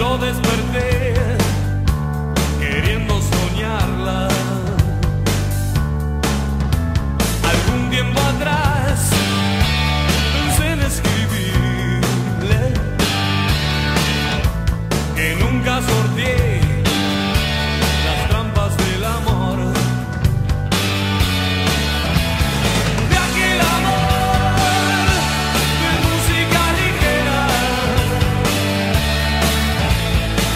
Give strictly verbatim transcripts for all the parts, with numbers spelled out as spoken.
Cuando desperté, queriendo soñarla, algún tiempo atrás pensé en escribirle que nunca sorteé las trampas del amor, de aquel amor de música ligera,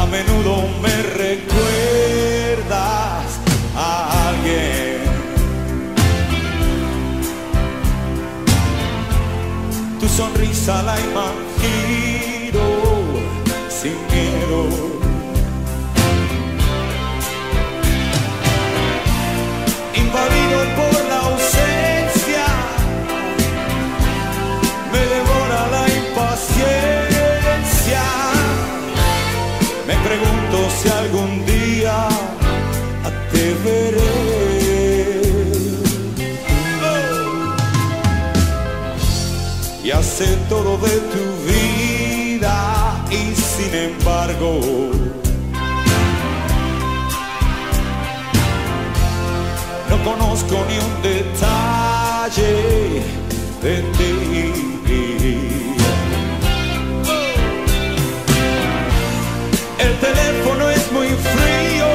A menudo me recuerdas a alguien. Tu sonrisa la imagino sin miedo. Invadido por la ausencia, me devora la impaciencia. Me pregunto si algún día te veré. Oh. Ya sé todo de tu vida y sin embargo no conozco ni un detalle de ti. El teléfono es muy frío,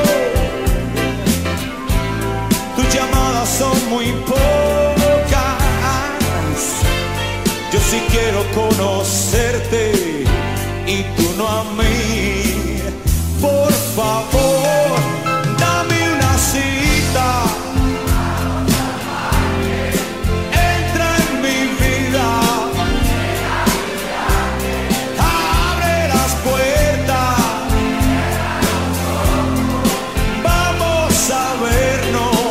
tus llamadas son muy pocas. Yo sí quiero conocerte y tú no a mí. Por favor, dame una cita. Entra en mi vida. Abre las puertas. Vamos a vernos.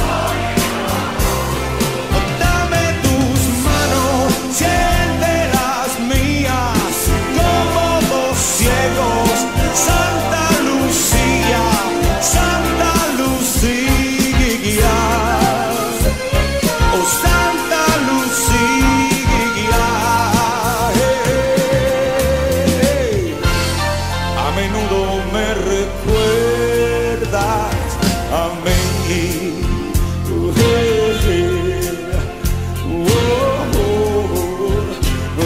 Dame tus manos, siente las mías como dos ciegos. Santa Lucía, Santa Lucía, oh Santa Lucía. Hey. A menudo me recuerdas a mí. Hey. Oh, oh, oh, oh.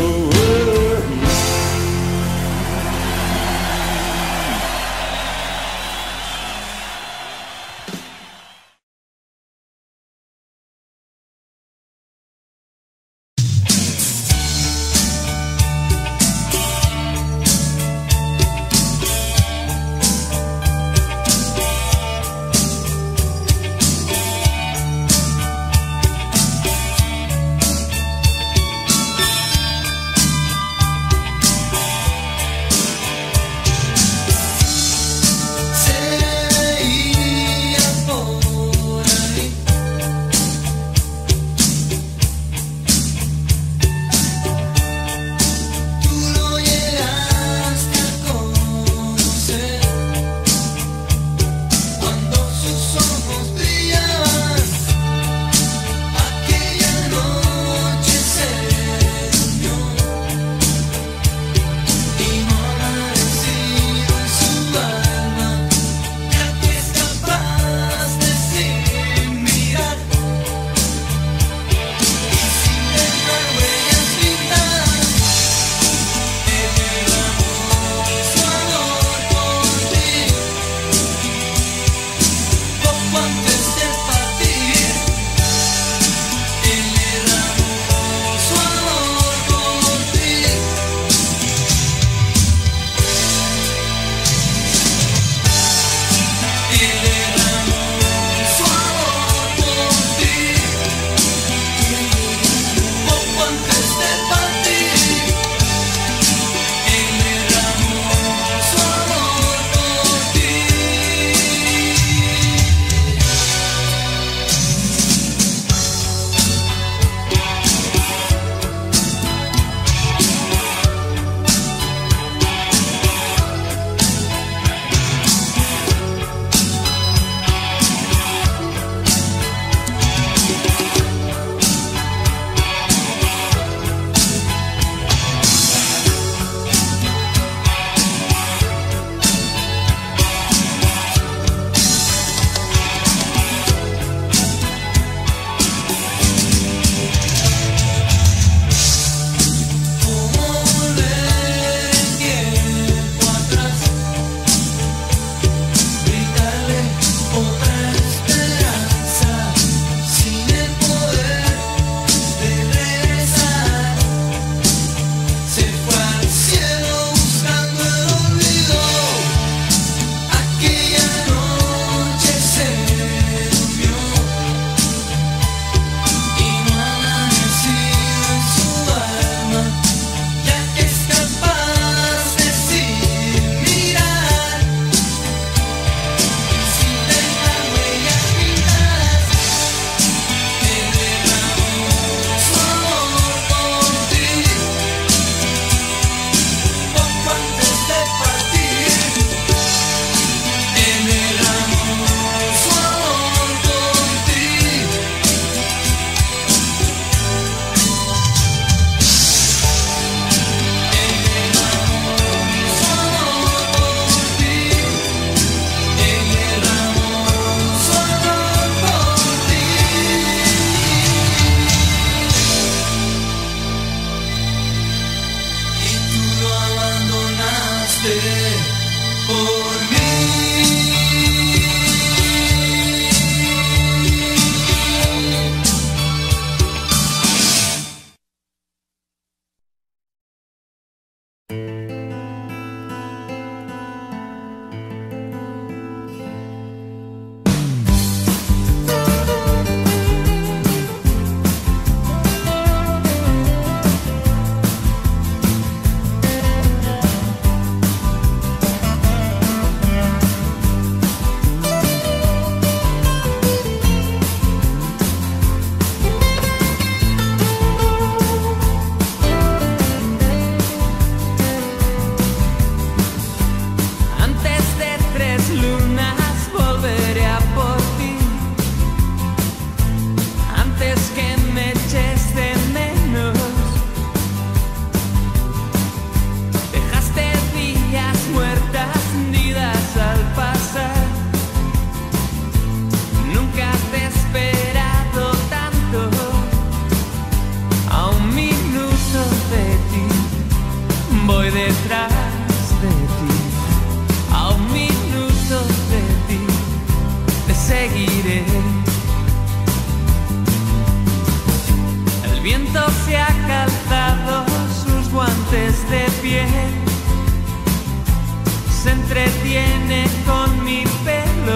se entretiene con mi pelo.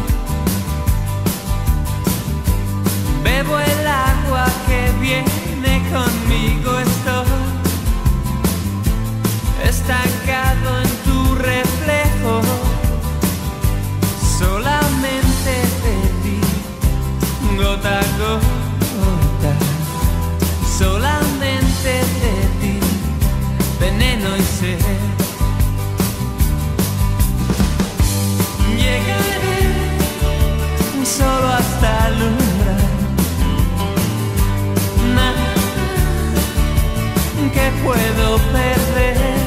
Bebo el agua que viene conmigo, estoy estancado en tu reflejo. Solamente de ti, gota a gota. Solamente de ti, veneno y sed. Llegaré solo hasta el umbral. Nada que puedo perder.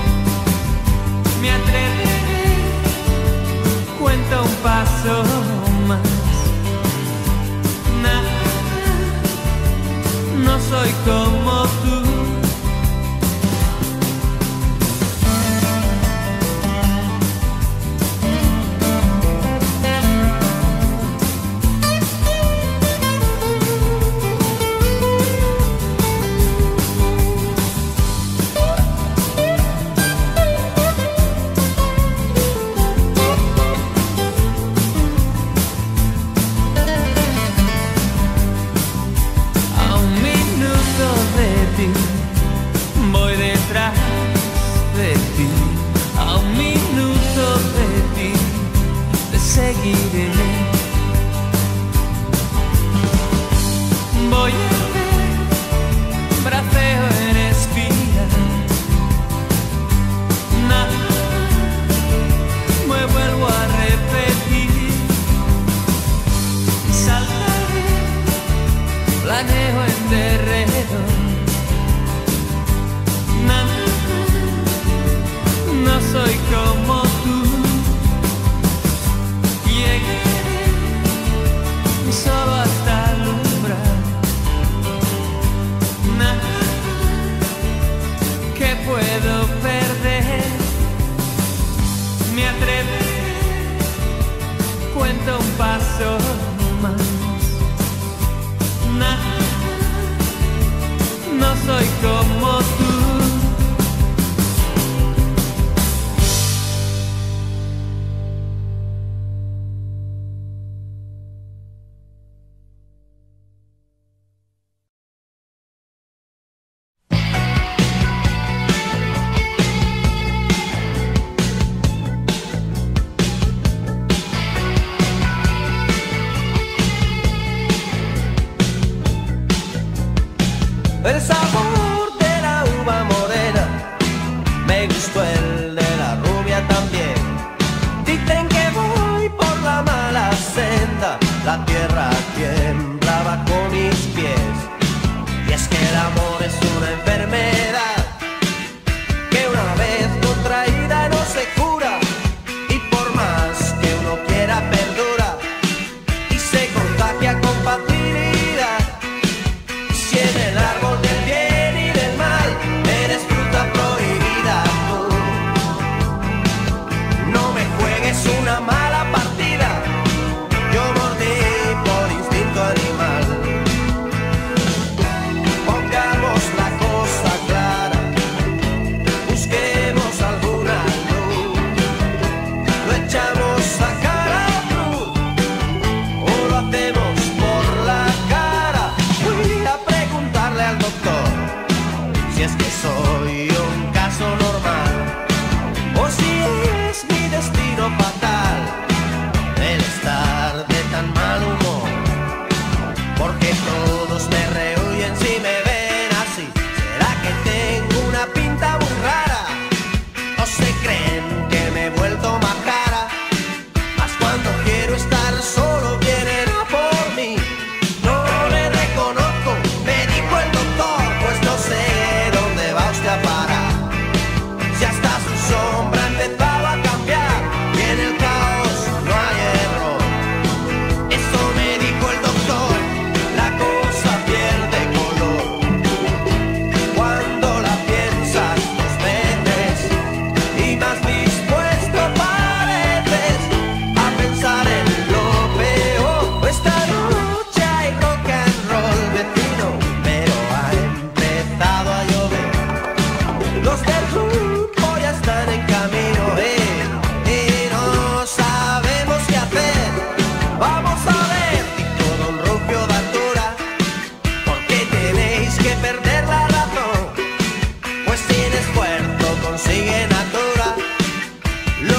Me atreveré, cuento un paso más. Nada, no soy como tú. Voy detrás de ti, a un minuto de ti te seguiré. Voy a ver, braceo en espía. Nada, me vuelvo a repetir. Saltaré, planeo en derredor. No soy como tú. Llegaré solo hasta el umbral. Nada que puedo perder. Me atreveré, cuento un paso más. Nada, no soy como tú. El sabor de la uva morena, me gustó el de la rubia también. Dicen que voy por la mala senda, la tierra tiembla bajo mis pies. Y es que el amor es una enfermedad que una vez contraída no se cura, y por más que uno quiera perdura y se contagia con facilidad. Si en el árbol del bien y del mal eres fruta prohibida tú, no me juegues una mala partida. Yo mordí por instinto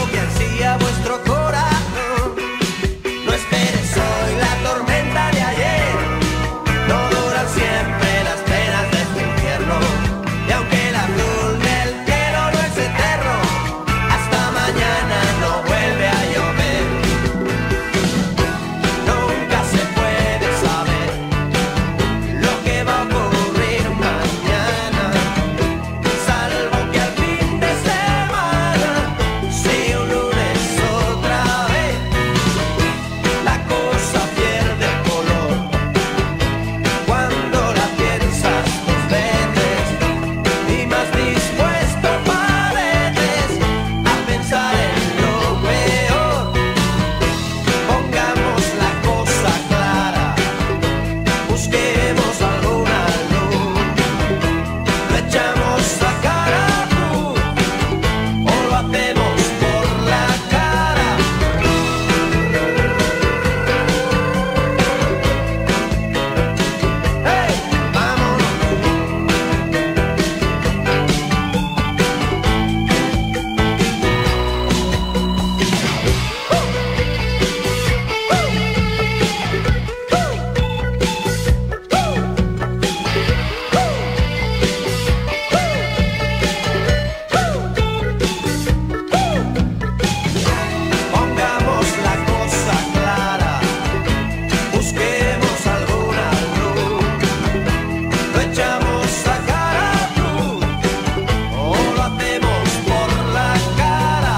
que ansía vuestro corazón. No esperes hoy la tormenta de ayer, no duran siempre las penas de este infierno. Y aunque el azul del cielo no es eterno, hasta mañana no vuelve a llover. Nunca se puede saber lo que va a ocurrir mañana, salvo que al fin de semana, si un lunes otra vez, la cosa pierde el color. Cuando la piensas dos veces y más dispuesto pareces a pensar en lo peor. Pongamos la cosa clara, busquemos alguna luz, lo echamos a cara cruz o lo hacemos por la cara. ¡Hey! ¡Vámonos! Pongamos la cosa clara, busquemos alguna luz, lo echamos a cara cruz o lo hacemos por la cara.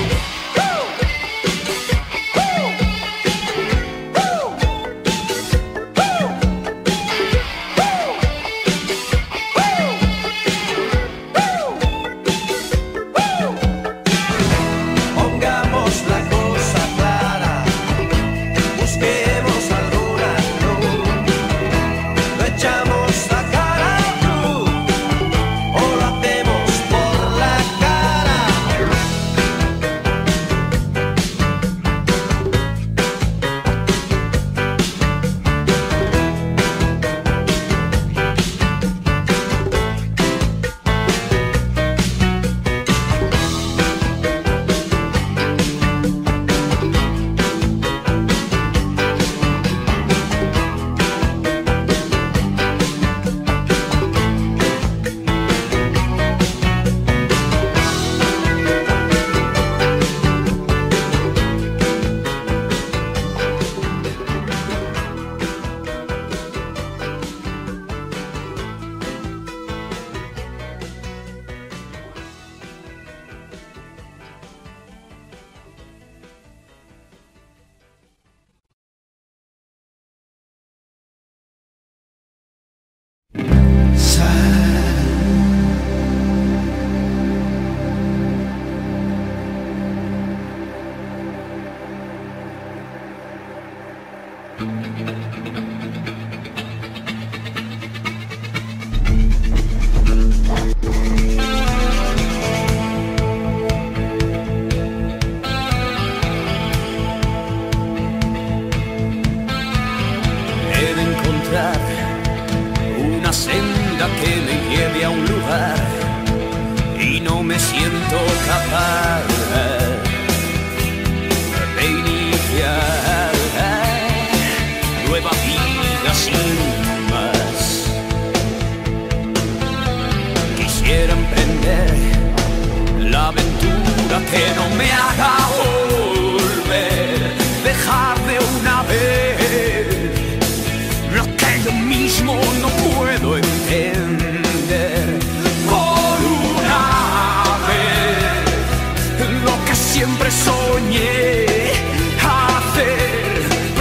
Pongamos la cosa clara, busquemos alguna luz, lo echamos a cara cruz o lo hacemos por la cara. He de encontrar una senda que me lleve a un lugar y no me siento capaz de iniciar nueva vida sin más. Quisiera emprender la aventura que no me haga volver, dejar de una vez lo que yo mismo no puedo entender. Por una vez, lo que siempre soñé hacer,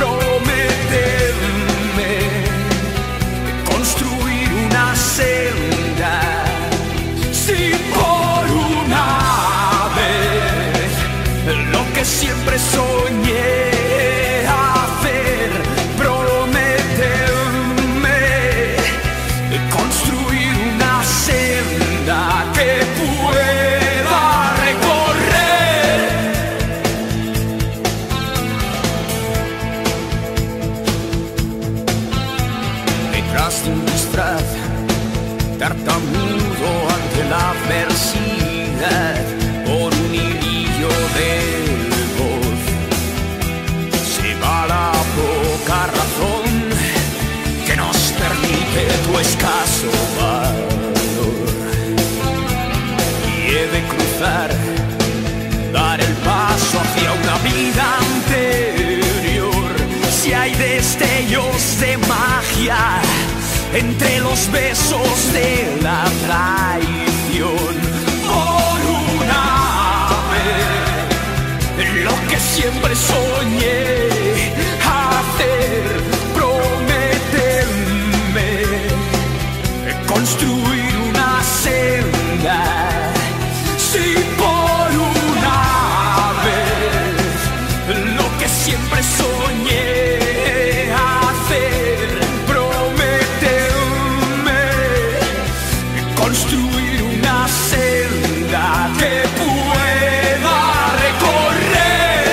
prometerme construir una senda. Si por una vez, lo que siempre soñé hacer, prometerme construir una senda que pueda recorrer. Detrás de un disfraz tartamudo ante la adversidad, por un hilillo de entre los besos de la traición. Por una vez, lo que siempre soñé hacer, prometerme construir una senda. Si por una vez, lo que siempre soñé hacer, prometerme construir una senda que pueda recorrer.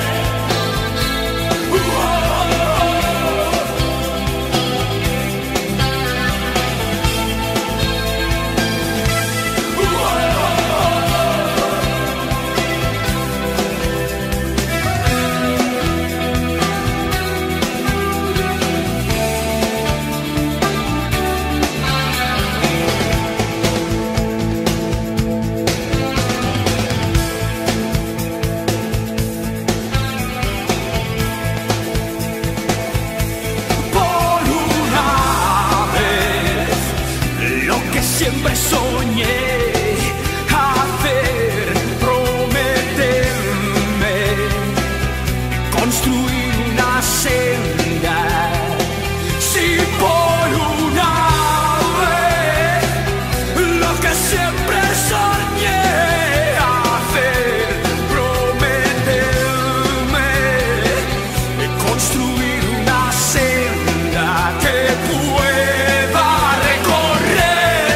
Siempre soñé hacer, prometerme construir una senda. Si por una vez, lo que siempre soñé hacer, prometerme construir una senda que pueda recorrer.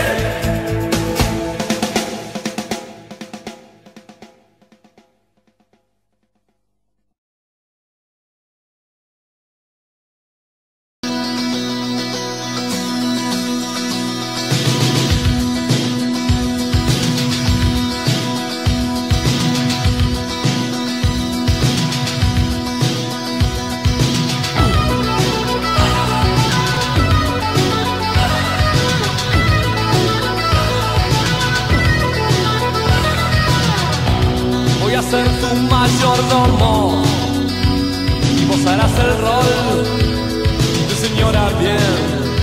Voy a ser tu mayordomo y vos harás el rol de señora bien.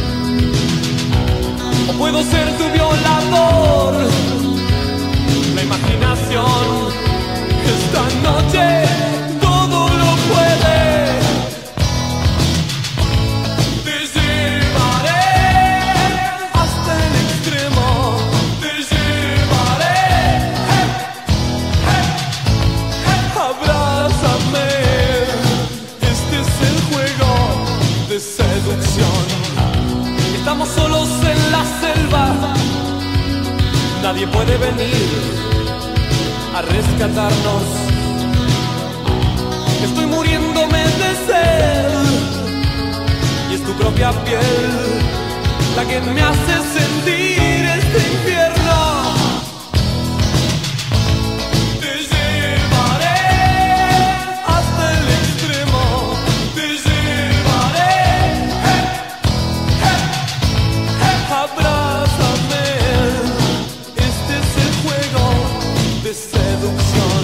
O puedo ser tu violador. La imaginación esta noche todo lo puede. Te llevaré hasta el extremo. Te llevaré. Abrázame, este es el juego de seducción. Estamos solos en la selva, nadie puede venir a rescatarnos. Estoy muriéndome de sed y es tu propia piel la que me hace sentir este infierno. Abrázame, este es el juego de seducción.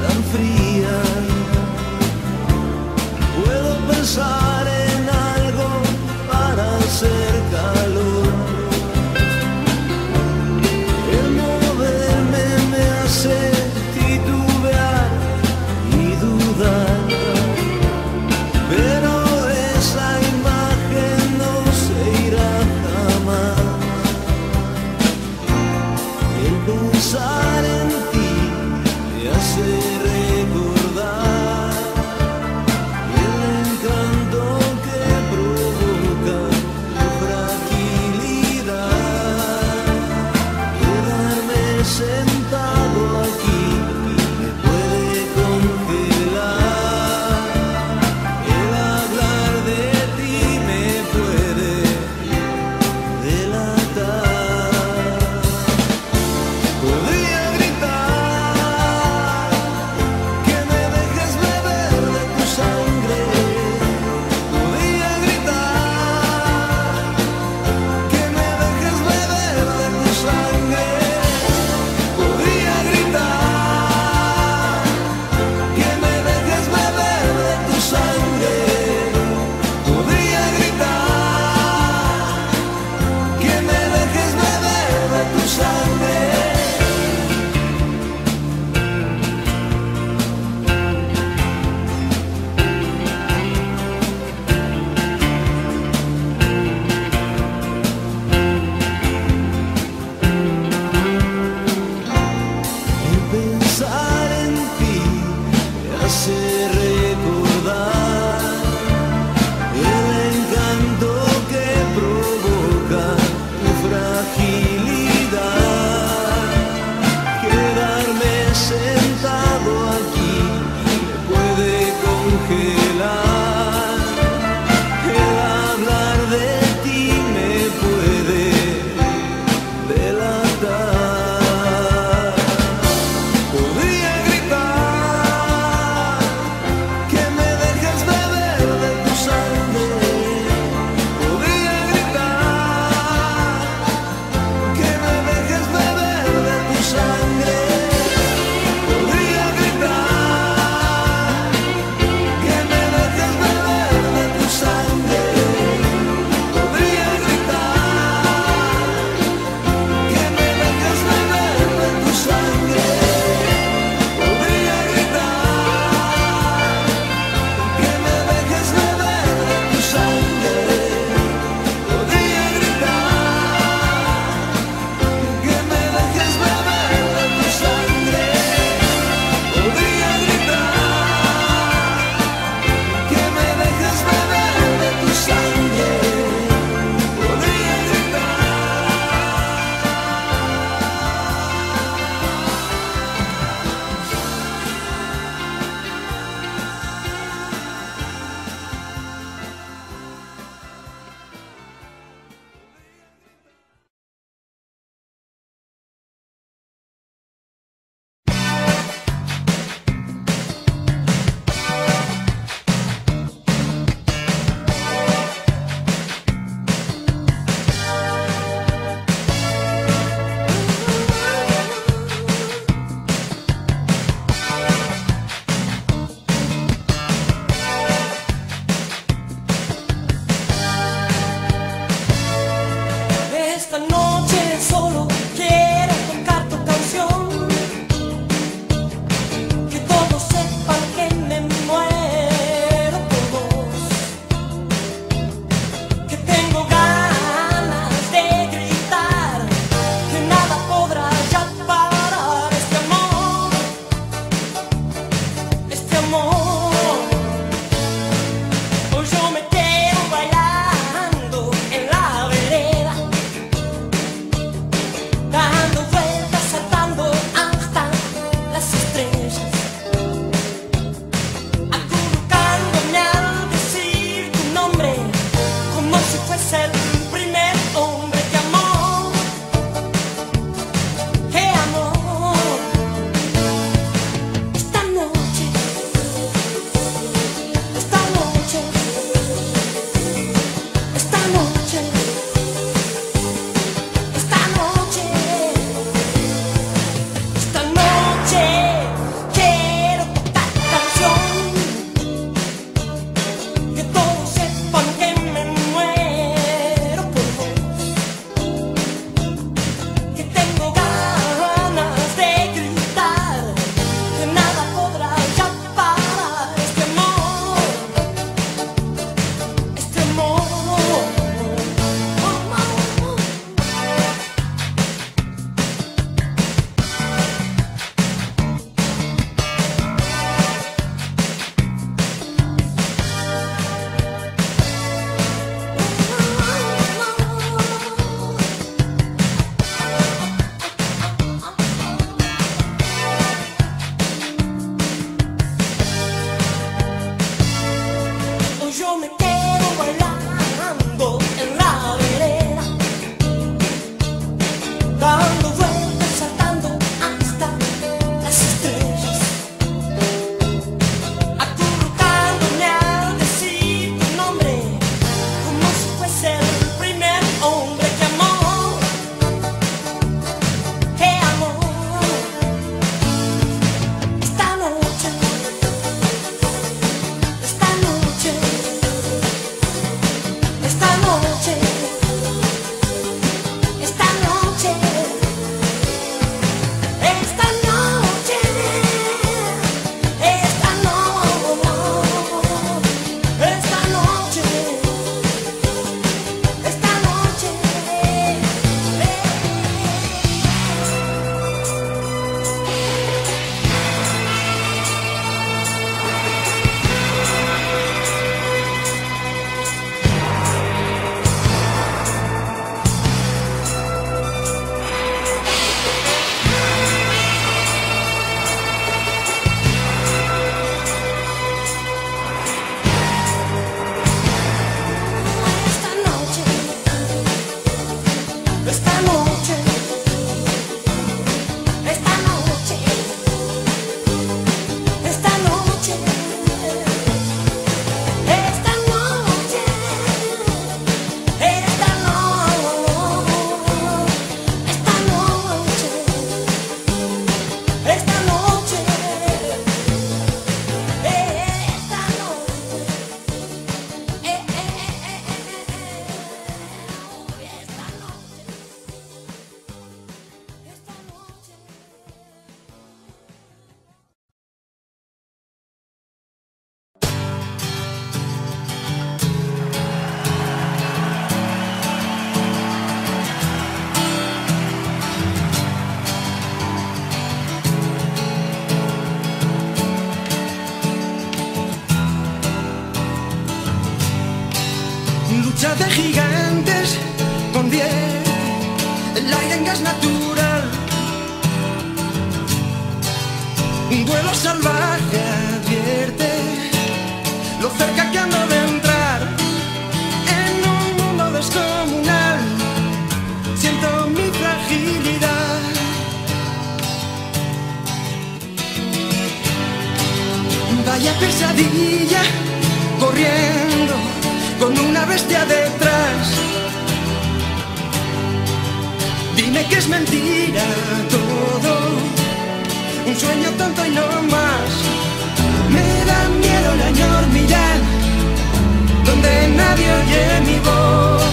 tan fría. Puedo pensar en algo para hacer calor. El moverme me hace titubear y dudar, pero esa imagen no se irá jamás. El pensar en ti me hace recordar el encanto que provoca tu fragilidad. Quedarme sentado aquí me puede congelar. El hablar de ti me puede delatar. Podría gritar que me dejes beber de tu sangre. Podría gritar que me dejes beber de tu sangre. Podría gritar que me dejes beber de tu sangre. Podría gritar que me dejes beber de tu sangre. El pensar en ti me hace recordar el encanto que provoca tu fragilidad. Quedarme sentado aquí me puede congelar. El hablar de ti me puede delatar. Podría gritar que me dejes beber de tu sangre. Podría gritar que me dejes beber de tu sangre. Podría gritar que me dejes beber de tu sangre. Podría gritar que me dejes beber de tu sangre. Podría gritar que me dejes beber de tu sangre. Podría gritar que me dejes beber de tu sangre. Podría gritar que me dejes beber de tu sangre. Podría Esta noche solo quiero tocar tu canción, que todos sepan que me muero por vos, que tengo ganas de gritar, que nada podrá ya parar este amor, este amor. Hoy yo me quiero bailando en la vereda, dando vueltas, saltando hasta las estrellas, acurrucándome al decir tu nombre, como si fuese el primer hombre que amó, que amó. Esta noche marcha de gigantes convierte el aire en gas natural. Un duelo salvaje advierte lo cerca que ando de entrar en un mundo descomunal. Siento mi fragilidad. Vaya pesadilla, corriendo con una bestia detrás. Dime que es mentira todo, un sueño tonto y no más. Me da miedo la enormidad, donde nadie oye mi voz.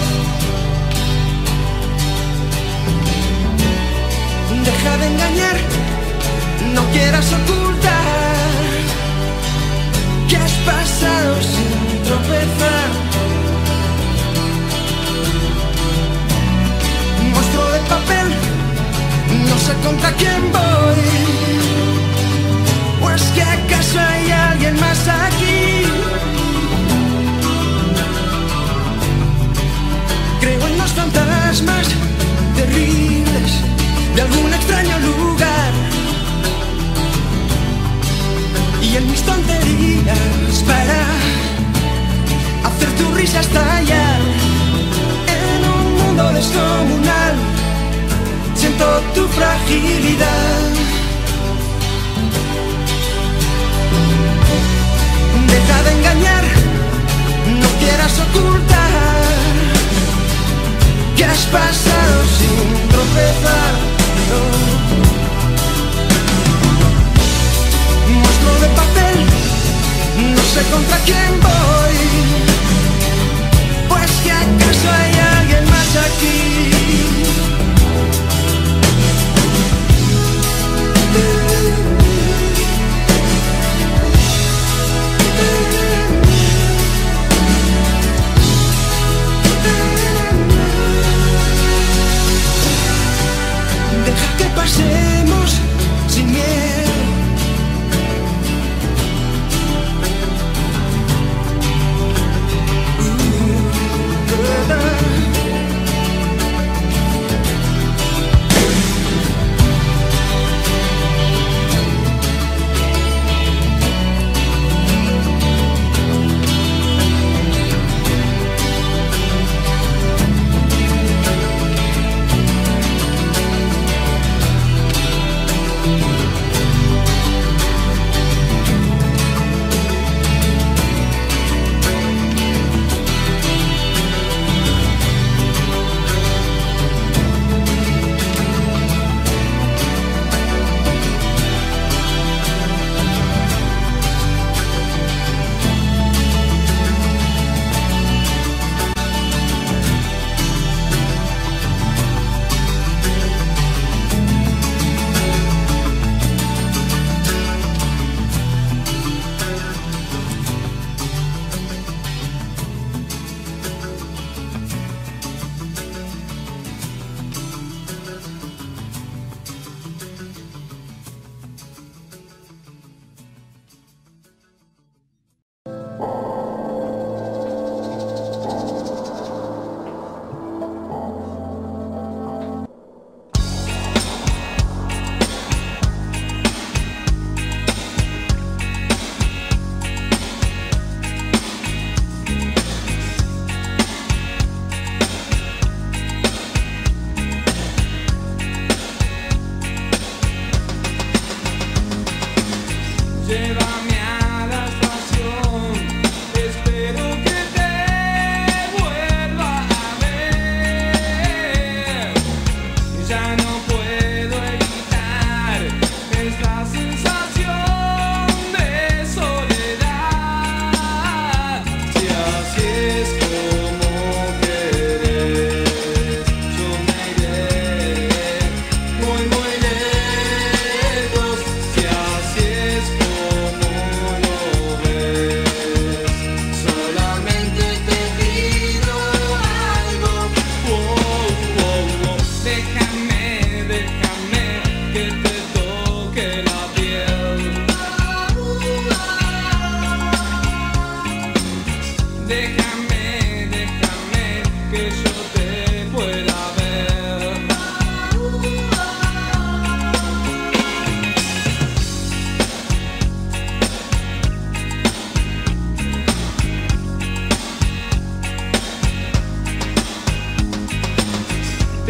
Deja de engañar, no quieras ocultar que has pasado sin tropezar. Monstruo de papel, no sé contra quién voy. ¿O es que acaso hay alguien más aquí? Creo en los fantasmas terribles de algún extraño lugar, y en mis tonterías para hacer tu risa estallar. En un mundo descomunal siento tu fragilidad. Deja de engañar, no quieras ocultar que has pasado sin tropezar. No. Monstruo de papel, no sé contra quién voy. Pues que acaso hay alguien más aquí.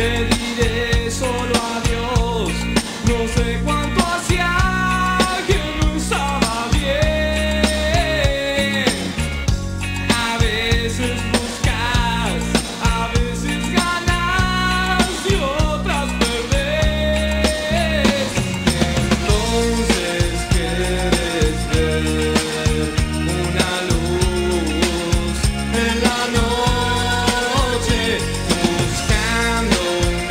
te diré solo adiós. No sé cuánto hacía que no estaba bien. A veces buscas, a veces ganas y otras perdés. Entonces quieres ver una luz en la noche, buscando un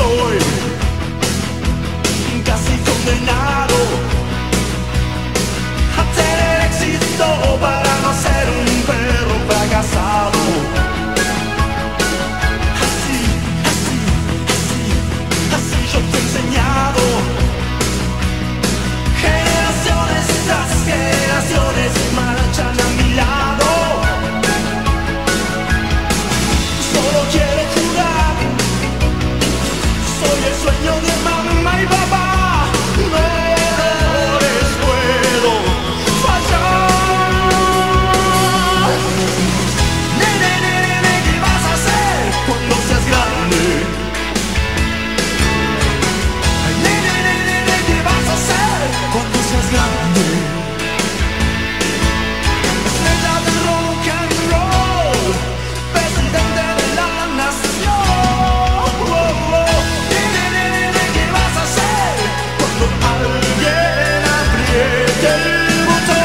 estoy casi condenado a tener éxito para no ser un perro fracasado. Así, así, así, así yo te he enseñado. Generaciones tras generaciones marchan a mi lado. Solo quiero jurar, soy el sueño de mamá y papá. No les puedo fallar. Nene, nene, nene, ¿qué vas a hacer cuando seas grande? Ay, nene, nene, nene, ¿qué vas a hacer cuando seas grande? Estrella del rock and roll, presidente de la nación. Oh, oh. Nene, nene, nene, ¿qué vas a hacer cuando alguien apriete el botón?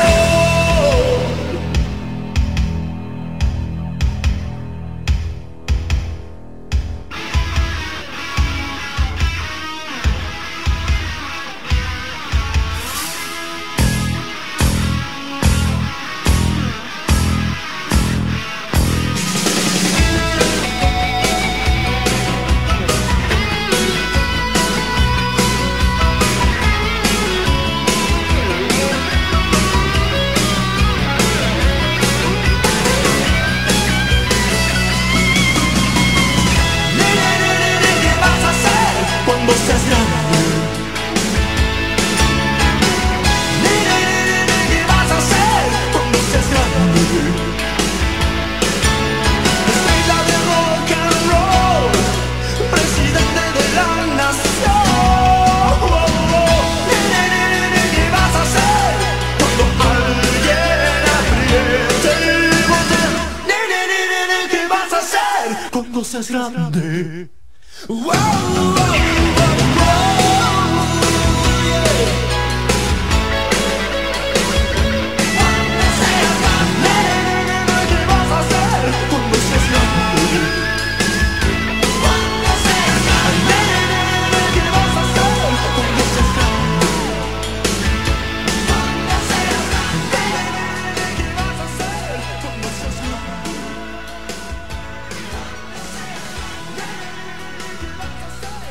Nene, nene, nene, ¿qué vas a hacer cuando seas grande? Nene, nene, nene, ¿qué vas a hacer cuando seas grande? Estrella de rock and roll, presidente de la nación. Oh, oh. Nene, nene, nene, ¿qué vas a hacer cuando alguien apriete el botón? Nene, nene, nene, ¿qué vas a hacer cuando seas grande? Wow, wow, wow, yeah. Cuando seas grande. Nene, nene, nene, ¿qué vas a hacer cuando seas grande? Cuando seas grande. Nene, nene, nene, ¿qué vas a hacer cuando seas grande? Cuando seas grande. Nene, nene, nene, ¿qué vas a hacer cuando seas grande? Cuando seas grande. Nene, nene, nene, ¿qué vas a hacer?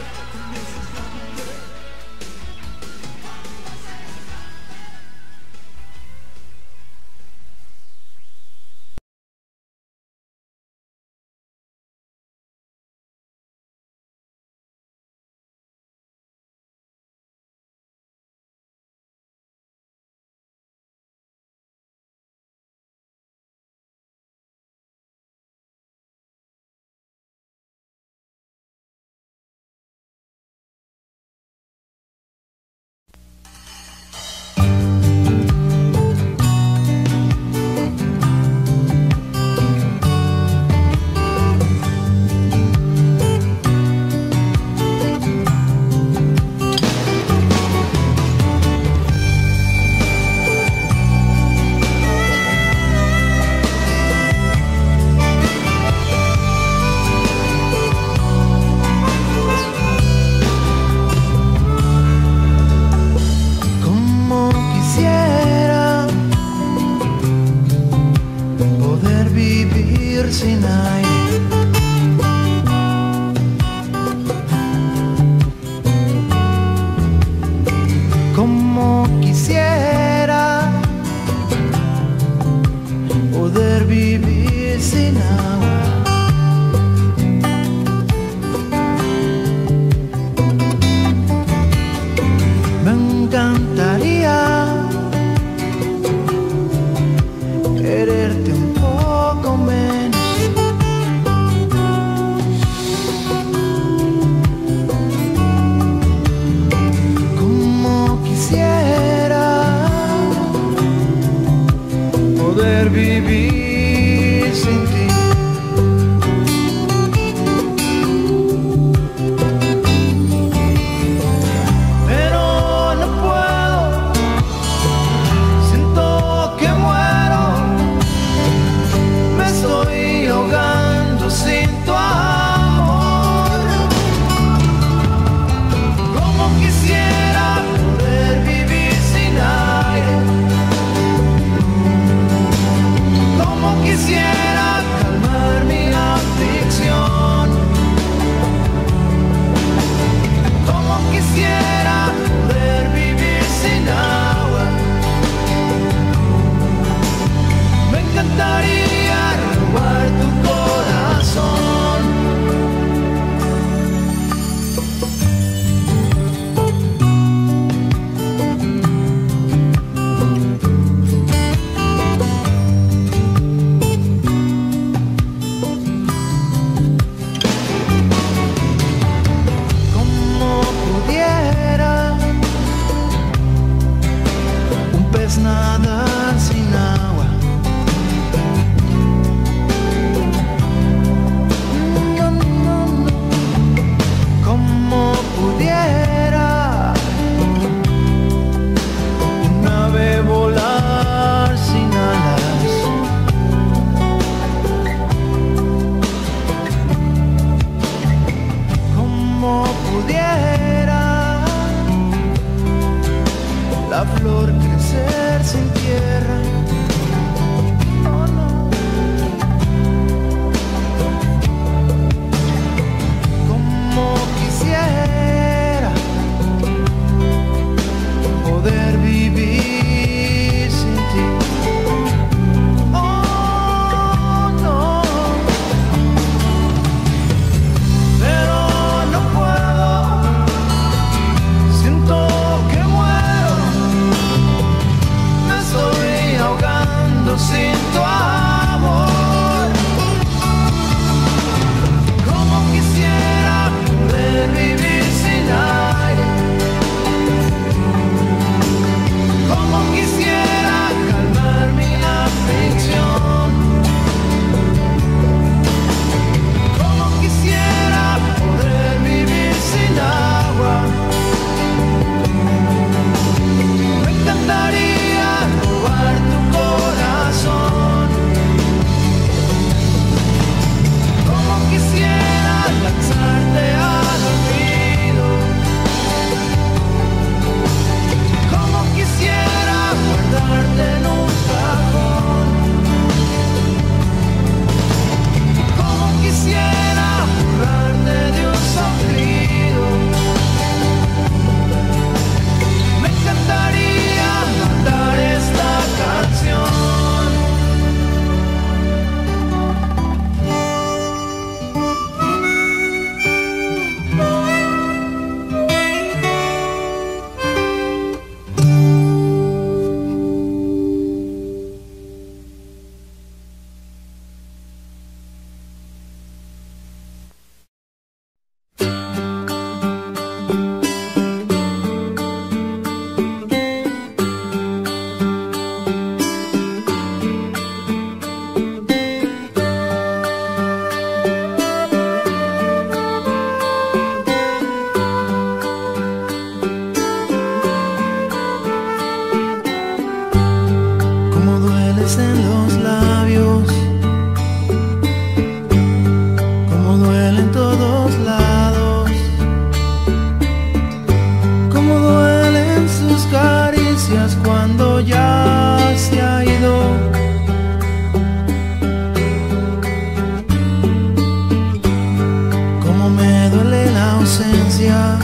ausencia,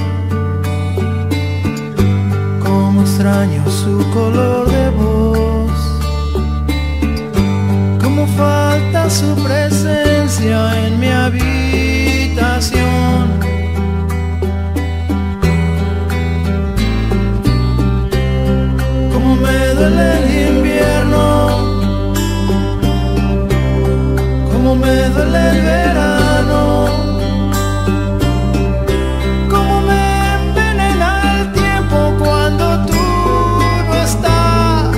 cómo extraño su color de voz, cómo falta su presencia en mi habitación. Cómo me duele el invierno, cómo me duele el verano, cómo me envenena el tiempo cuando tú no estás.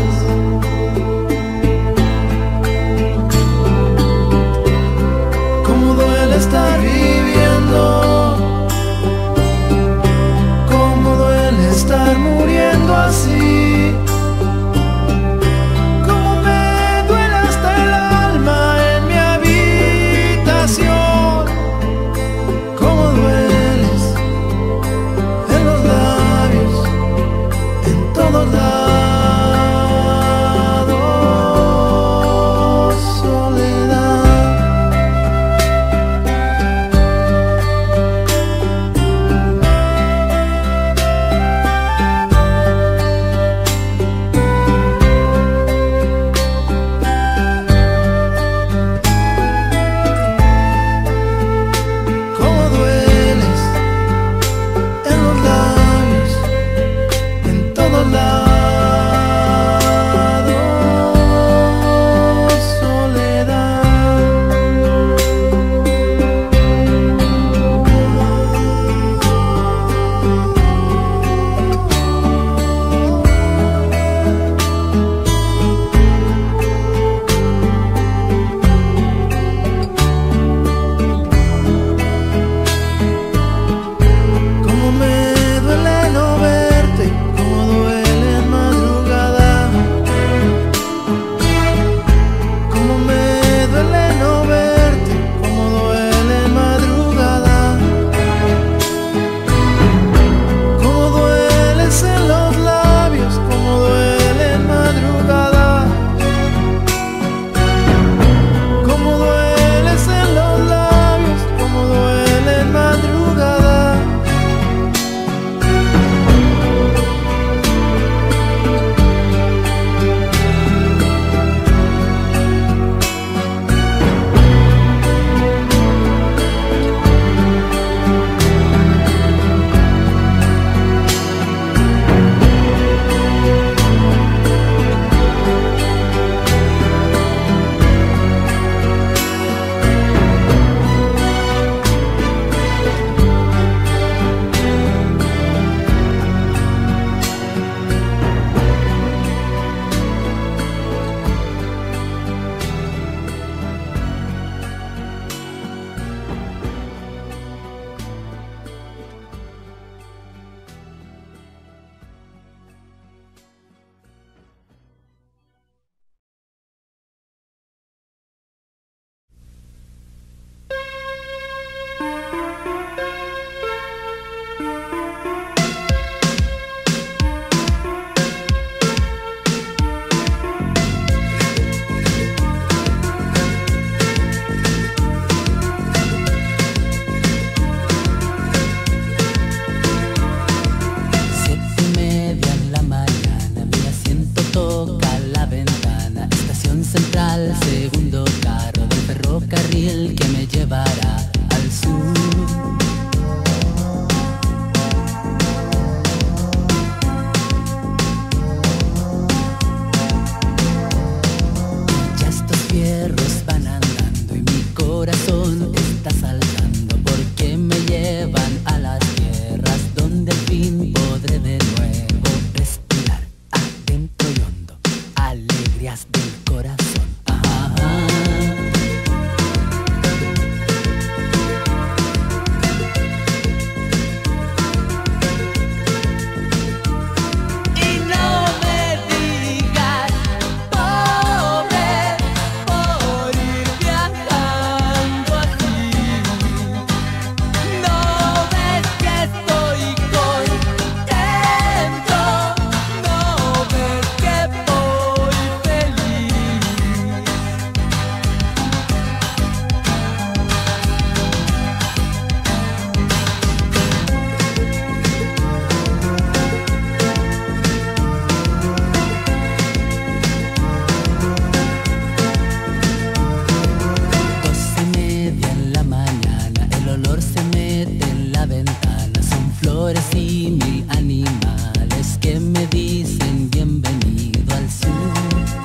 y mil animales que me dicen bienvenido al sur.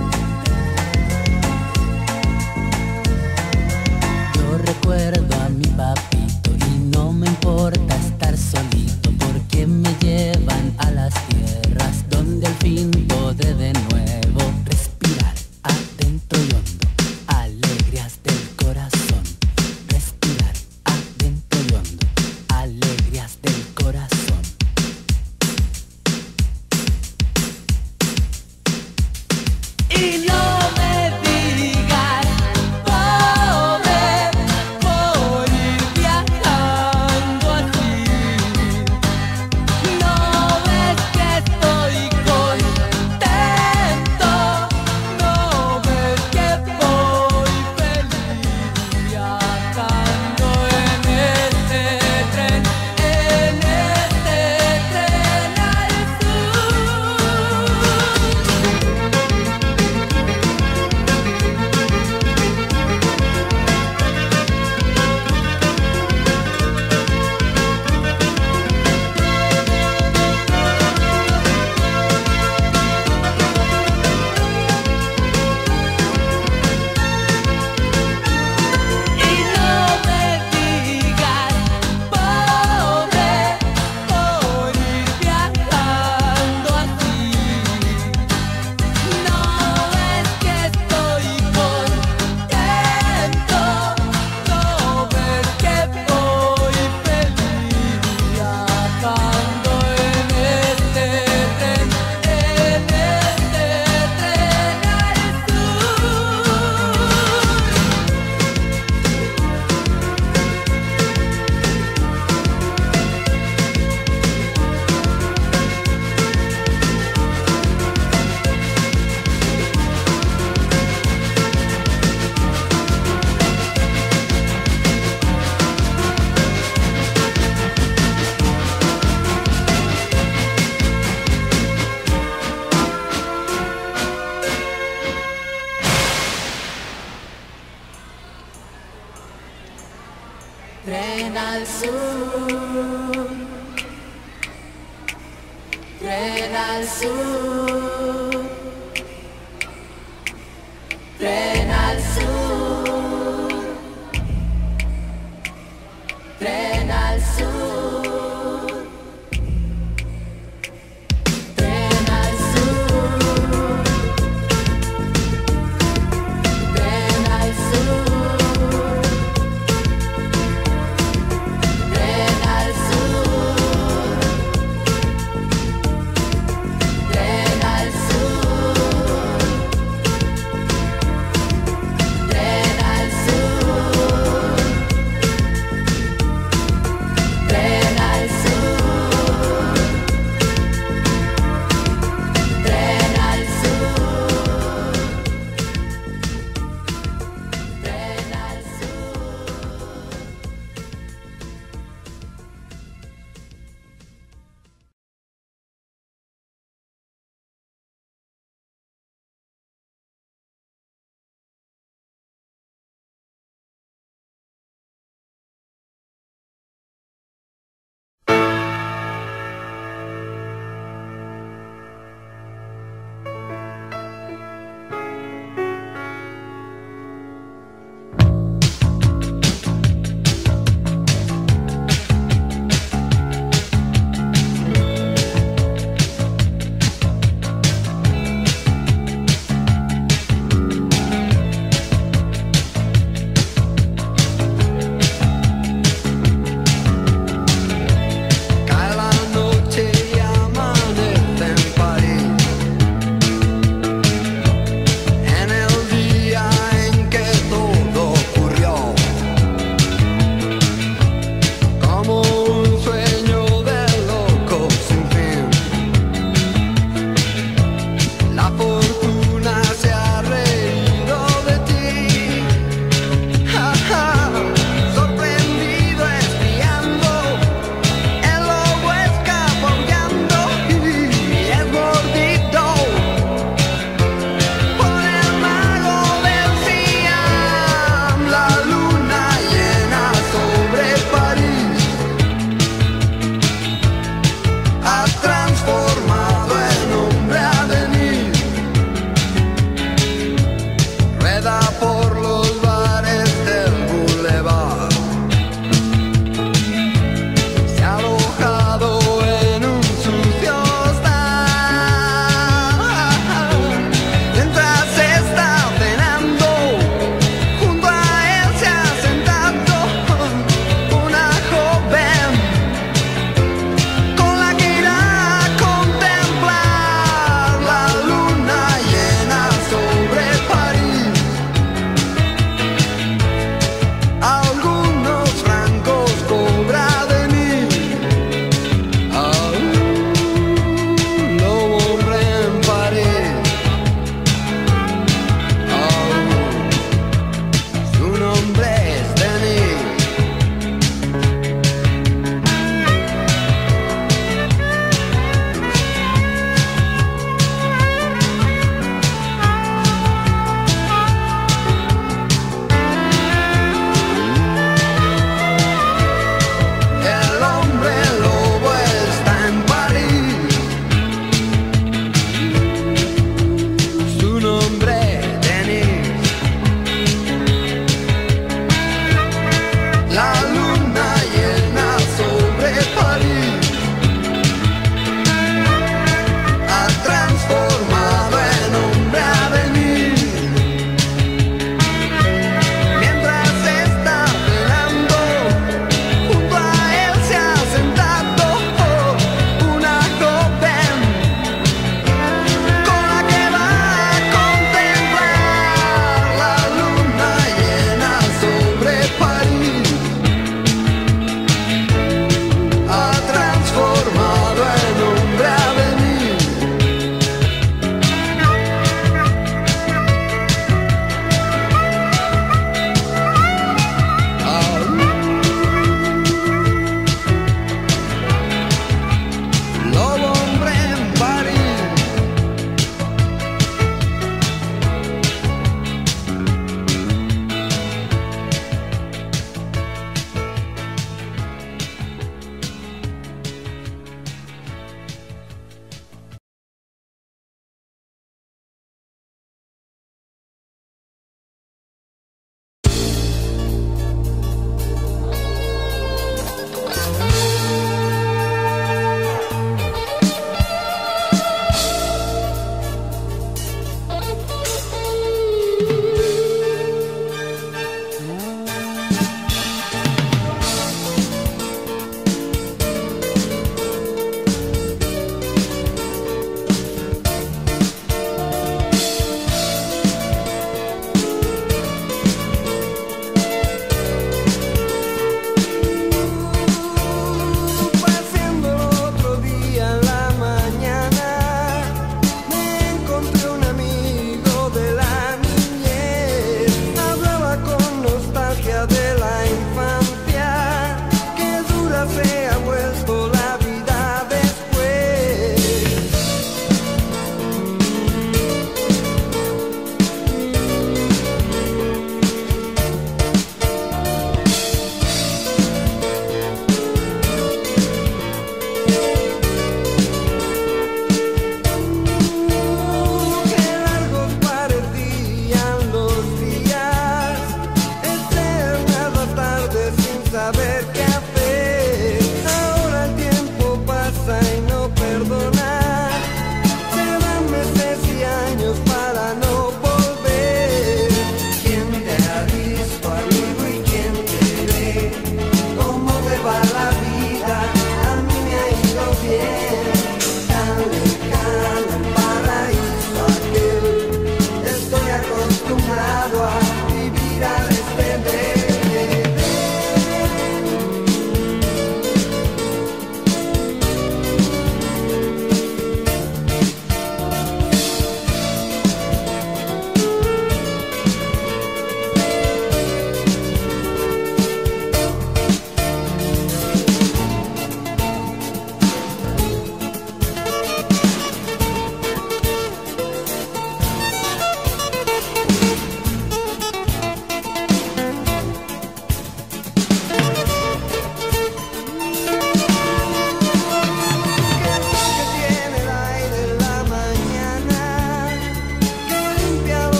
Yo recuerdo a mi papito y no me importa estar solito, porque me llevan a las tierras donde al fin podré de nuevo respirar adentro y hondo, alegrías del corazón. Respirar adentro y hondo, alegrías del corazón. Y no me digas, pobre, por ir viajando así. No ves que estoy contento, no ves que voy feliz viajando en este tren, en este tren al sur. Y no me digas, pobre, por ir viajando así. No ves que estoy contento, no ves que voy feliz viajando en este tren, en este tren al sur. Tren al sur, tren al sur, tren al sur, tren al sur, tren al sur, tren al sur. Tren al sur, tren al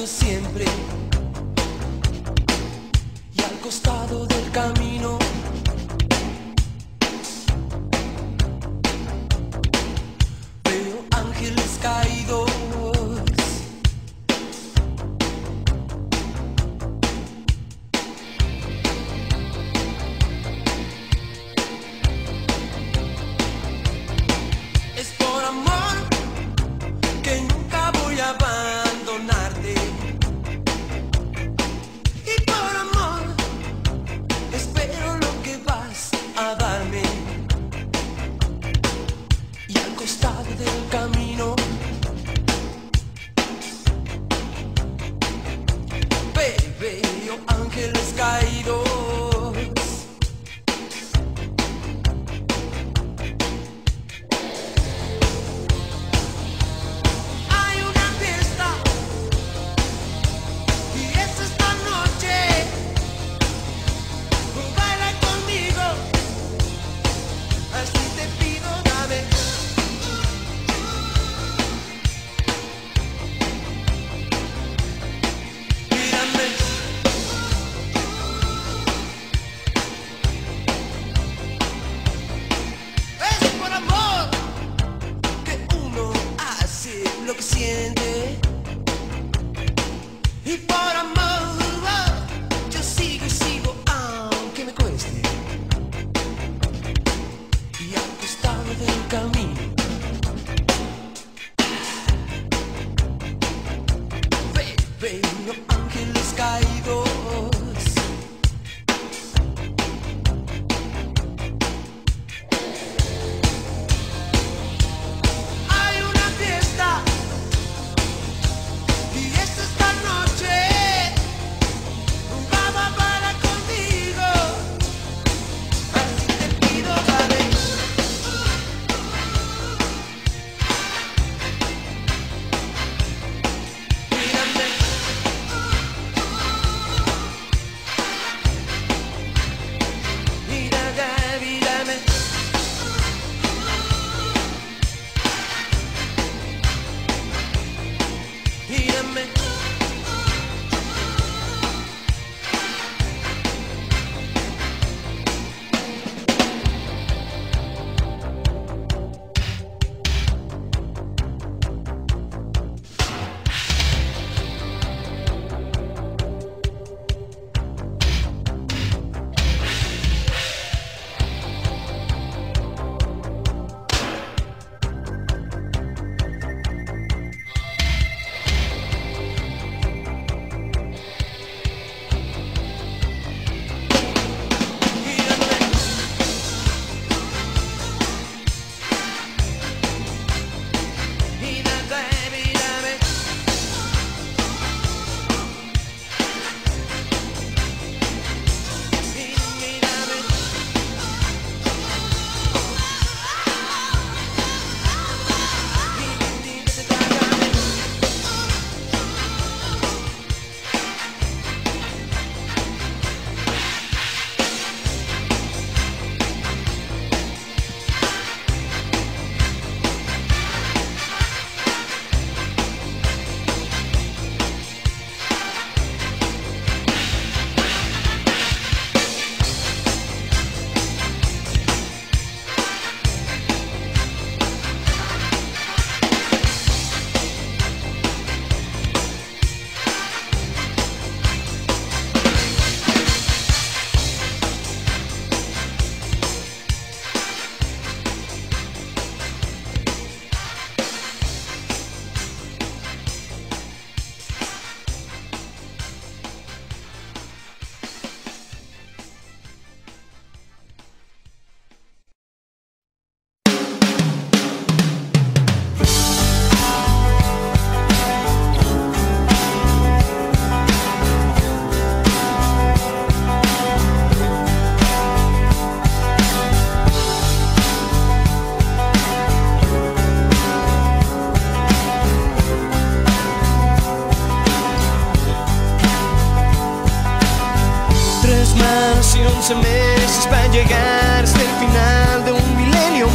esperando siempre. Y al costado del camino veo ángeles caídos. Es por amor que nunca voy a abandonarte. Y por amor espero lo que vas a darme. Y al costado del camino veo ángeles caídos. Hay una fiesta y es esta noche. Baila conmigo, así te pido, dame. Mírame. Es por amor que uno hace lo que siente. Y por amor yo sigo y sigo aunque me cueste. Y al costado del camino ve- veo ángeles caídos. Hay una fiesta y es esta noche. Vamos para contigo, así te pido, dale. Mírame. Mira, mírame. Mírame. Más y once meses para llegar hasta el final de un milenio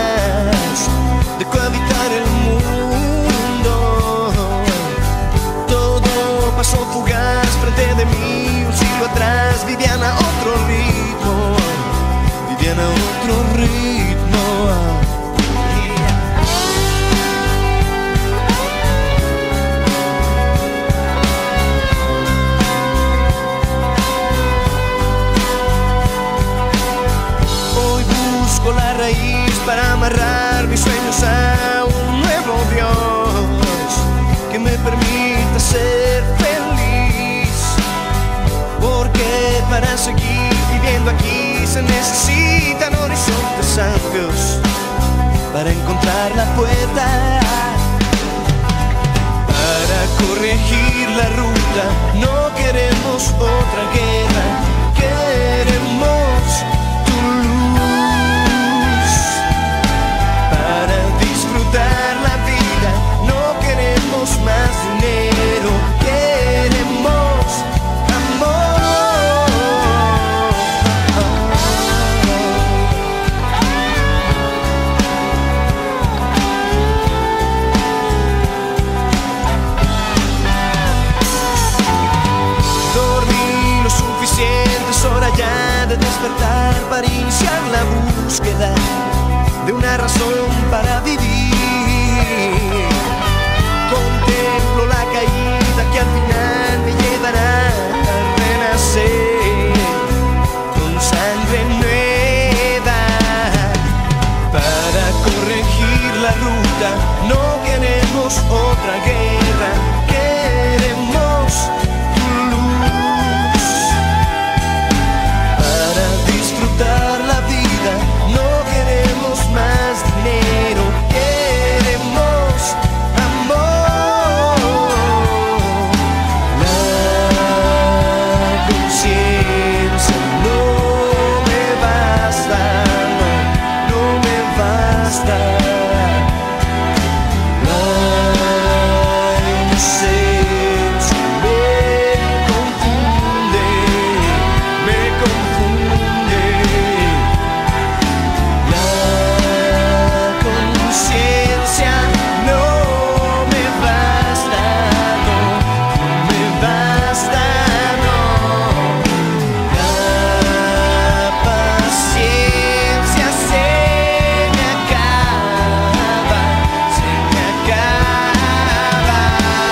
más de cohabitar el mundo. Todo seguir viviendo aquí se necesitan horizontes amplios para encontrar la puerta. Para corregir la ruta no queremos otra guerra, queremos tu luz. Para disfrutar la vida no queremos más dinero, queremos amor. Dormí lo suficiente, es hora ya de despertar para iniciar la búsqueda de una razón para vivir. Contemplo la caída que al final me llevará a renacer con sangre nueva. Para corregir la ruta no queremos otra guerra, queremos tu luz. Para disfrutar la vida no queremos más dinero, queremos amor. La conciencia no me basta, no, no me basta. La inocencia me confunde, me confunde. La conciencia no me basta, no me basta, no. La paciencia se me acaba, se me acaba.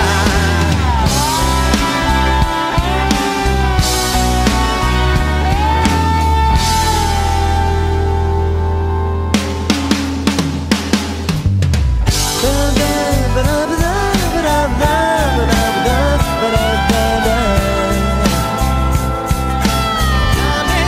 Dame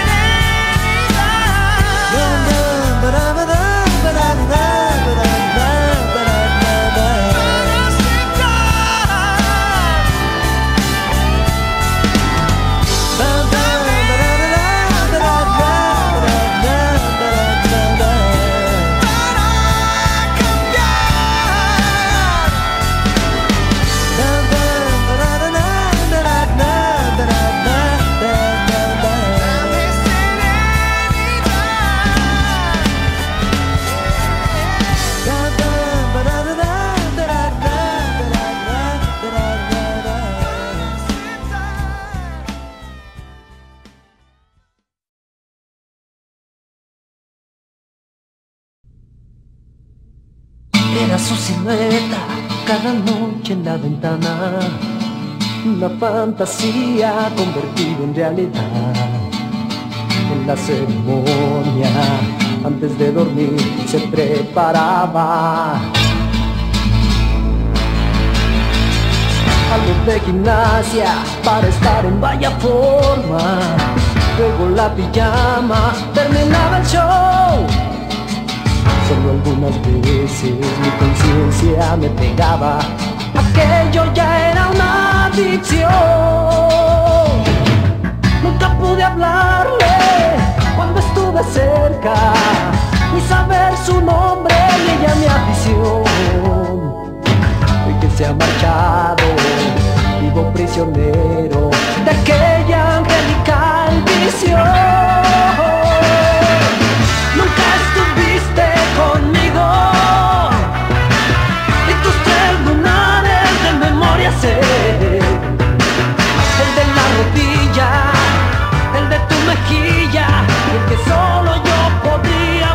Era su silueta cada noche en la ventana, una fantasía convertida en realidad. En la ceremonia, antes de dormir, se preparaba algo de gimnasia para estar en vaya forma. Luego la pijama, terminaba el show. Solo algunas veces mi conciencia me pegaba, aquello ya era una adicción. Nunca pude hablarle cuando estuve cerca, ni saber su nombre ni ella mi afición. Hoy que se ha marchado, vivo prisionero de aquella angelical visión. Nunca estuviste conmigo y tus tres lunares de memoria sé. El de la rodilla, el de tu mejilla, el que solo yo podría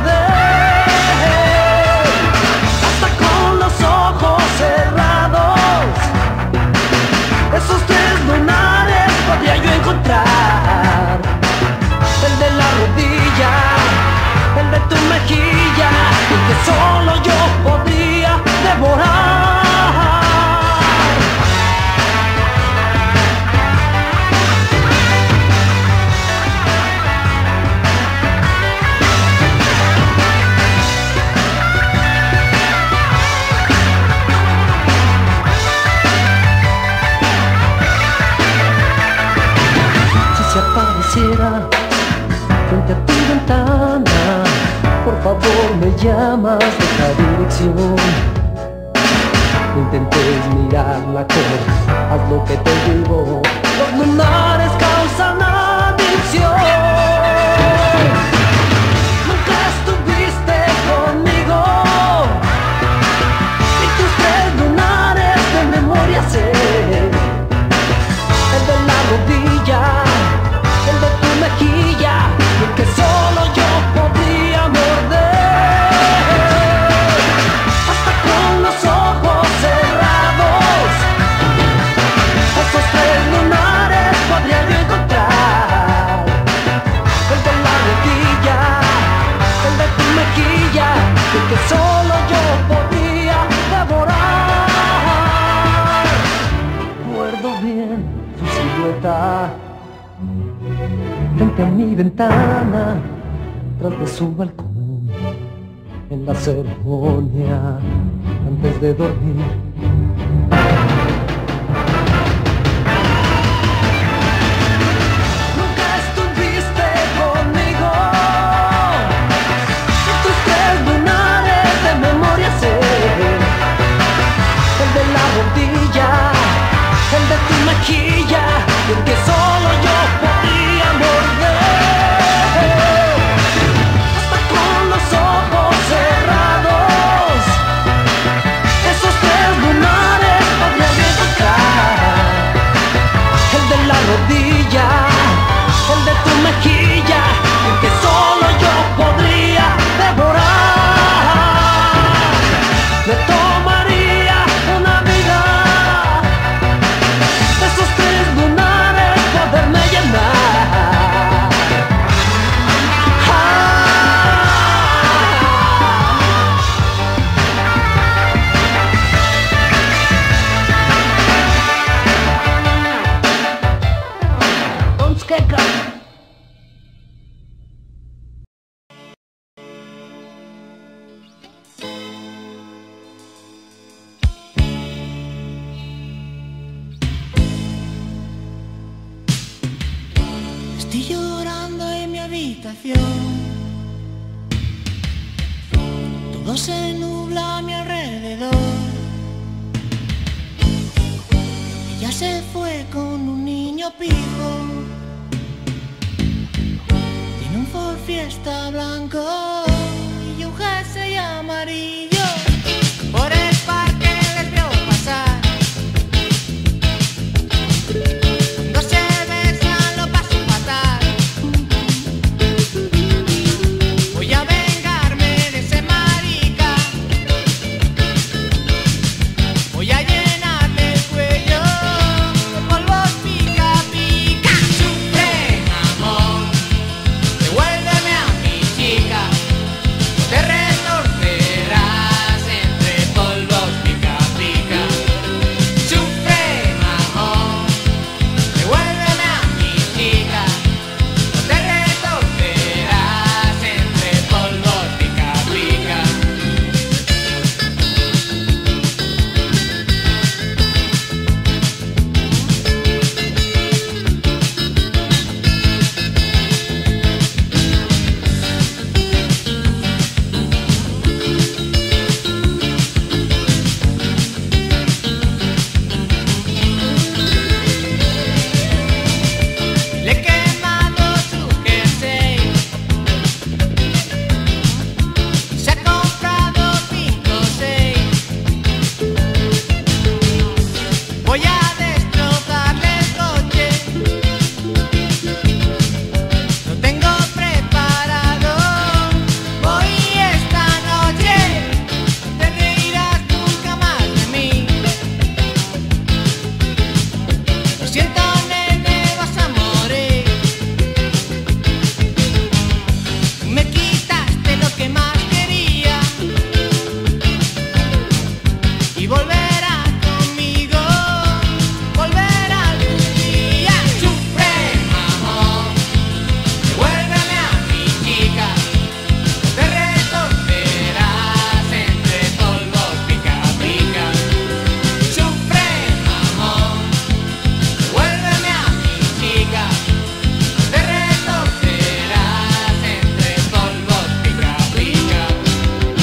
morder. Hasta con los ojos cerrados, esos tres lunares podría yo encontrar. El de la rodilla, el de tu mejilla, el que solo yo podría devorar. llamas, deja dirección. No intentes mirar la cor, haz lo que te digo. Los lunares causan adicción. Nunca estuviste conmigo, y tus tres lunares de memoria sé. El de la rodilla, el de tu mejilla, y el que solo yo podría morder. Hasta con los ojos cerrados, esos tres lunares podría yo encontrar. El de la rodilla, el de tu mejilla, y el que solo yo podría devorar. Recuerdo bien tu silueta frente a mi ventana, tras de su balcón, en la ceremonia, antes de dormir. Nunca estuviste conmigo, y tus tres lunares de memoria sé. El de la rodilla, el de tu mejilla, y el que solo yo podría morder. Hasta con los ojos cerrados, esos tres lunares podría yo encontrar. El de la rodilla, el de tu mejilla, el que solo yo podría devorar. Me tomaría una vida, esos tres lunares poderme llenar. Ah. Onskeka. Estoy llorando en mi habitación, todo se nubla a mi alrededor. Ella se fue con un niño pijo, tiene un Ford Fiesta blanco y un jersey amarillo. Por el parque les veo pasar, cuando se besan lo paso fatal. Voy a vengarme de ese marica, voy a llenarle el cuello de polvos pica pica. Sufre, amor, devuélveme a mi chica, te retorcerás entre polvos pica pica. Sufre, amor, devuélveme a mi chica, te retorcerás entre polvos pica pica. Le he quemado su jersey, se ha comprado cinco o seis. Voy a destrozarle el coche, lo tengo preparado. Voy esta noche, te reirás nunca más de mí. Lo siento, nene, vas a morir. Me quitaste lo que más quería y volverás conmigo, volverás algún día. Sufre, amor, devuélveme a mi chica, te retorcerás entre polvos pica pica. Sufre, amor, devuélveme a mi chica, te retorcerás entre polvos pica pica.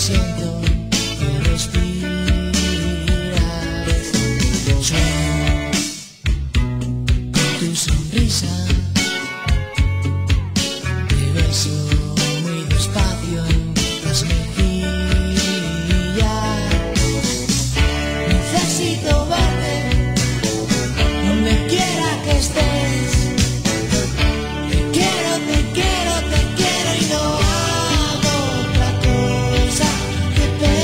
siento que respiras. Sueño con tu sonrisa. Te beso muy despacio en las mejillas. Necesito verte donde quiera que estés. Te quiero, te quiero, te quiero y no hago otra cosa que pensar.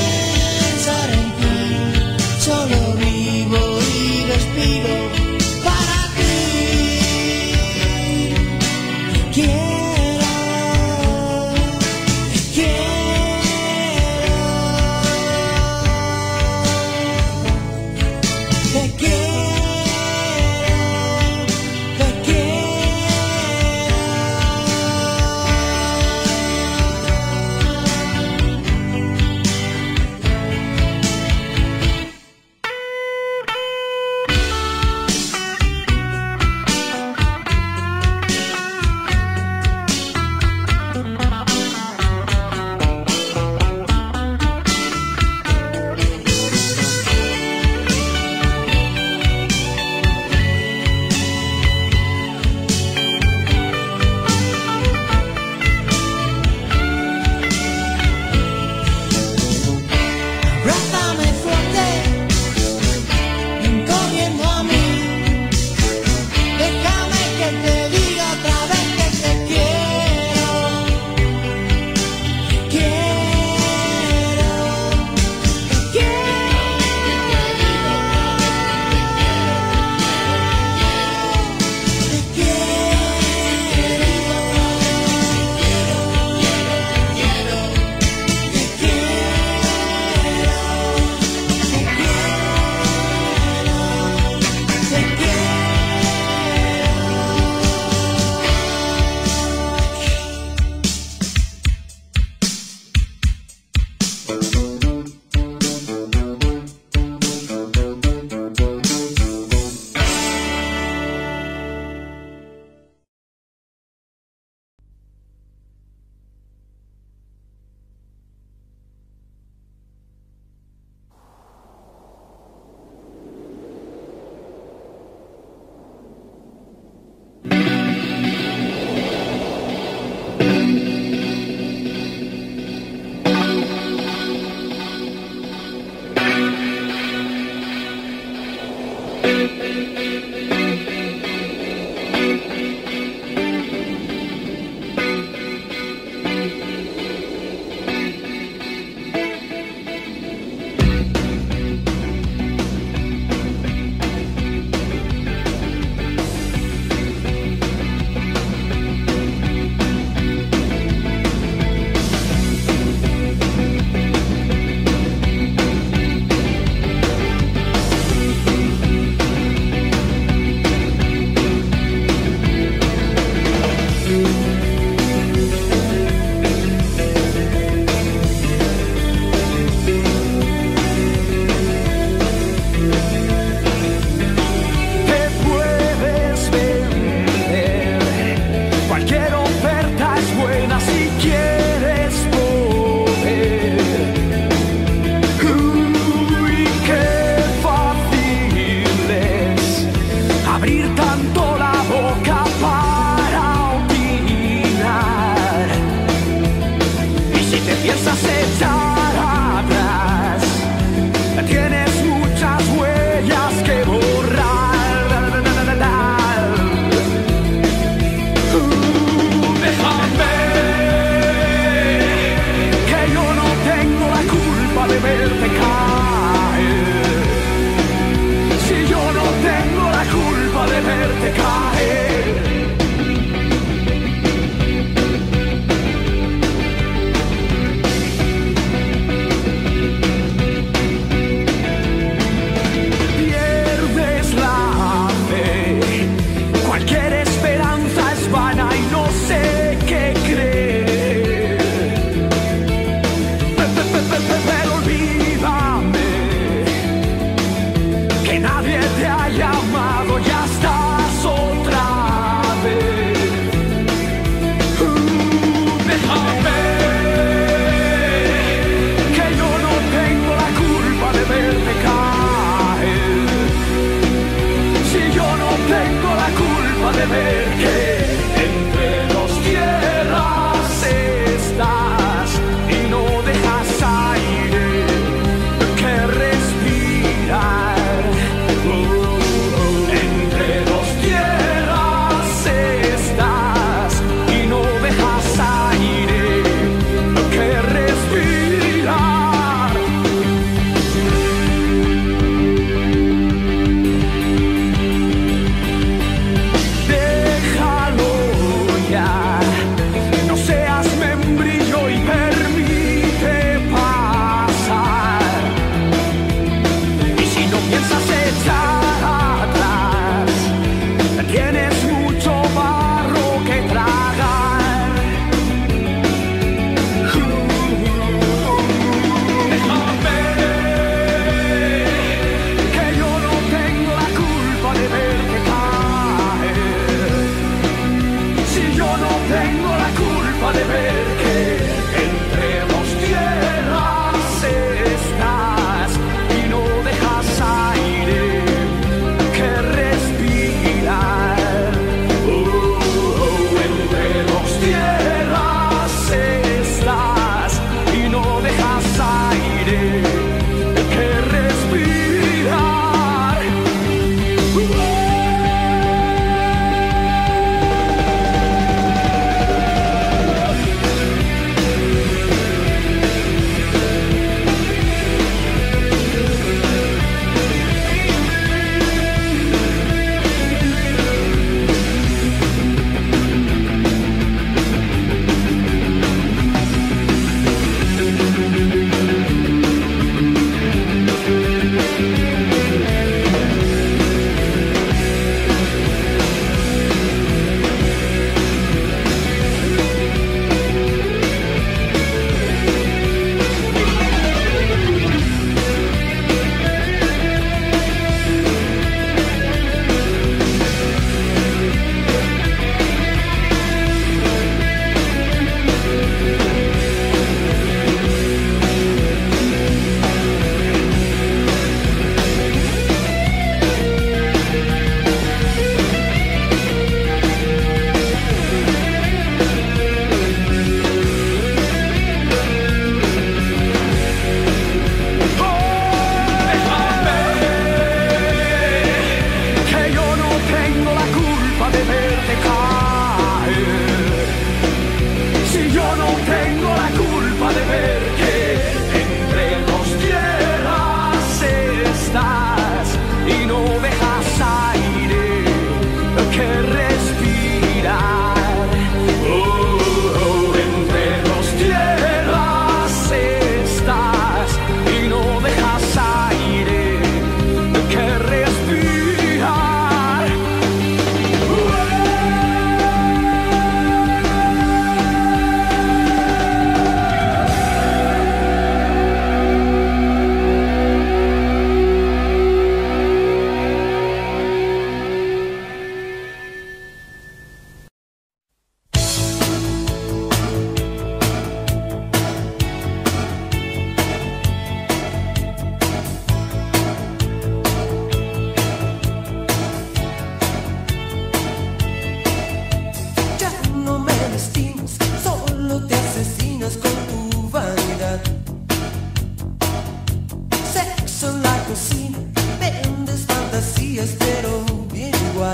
cocina vendes fantasías, pero bien igual.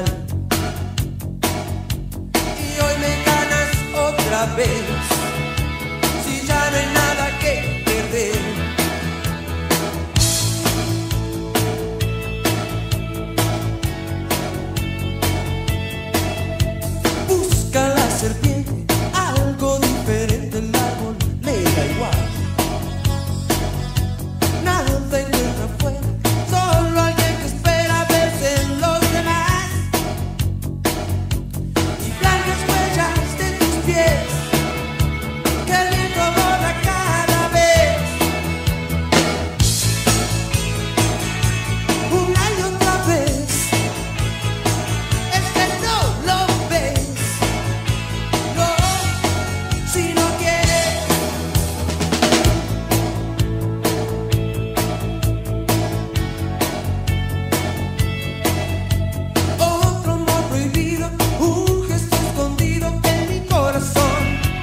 Y hoy me ganas otra vez, si ya no hay nada que perder. Busca la serpiente, algo diferente, el árbol le da igual. Nada encuentra afuera, solo alguien que espera verse en los demás. Y blancas huellas de tus pies que el viento borra cada vez. Una y otra vez, es que no lo ves. No, si no quieres. Otro amor prohibido, un gesto escondido en mi corazón.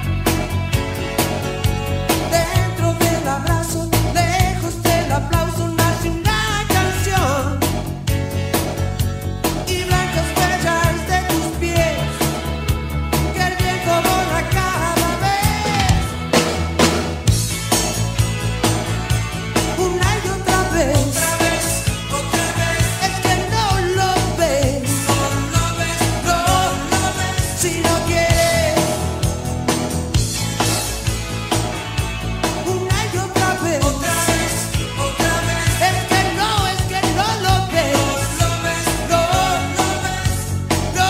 Dentro del abrazo, lejos del aplauso, nace una canción. Y blancas huellas de tus pies que el viento borra cada vez. Una y otra vez, otra vez, otra vez. Es que no lo ves, no lo ves, no lo ves. Si no quieres. Una y otra vez, otra vez, otra vez. Es que no, es que no lo ves, no lo ves, no lo ves, no.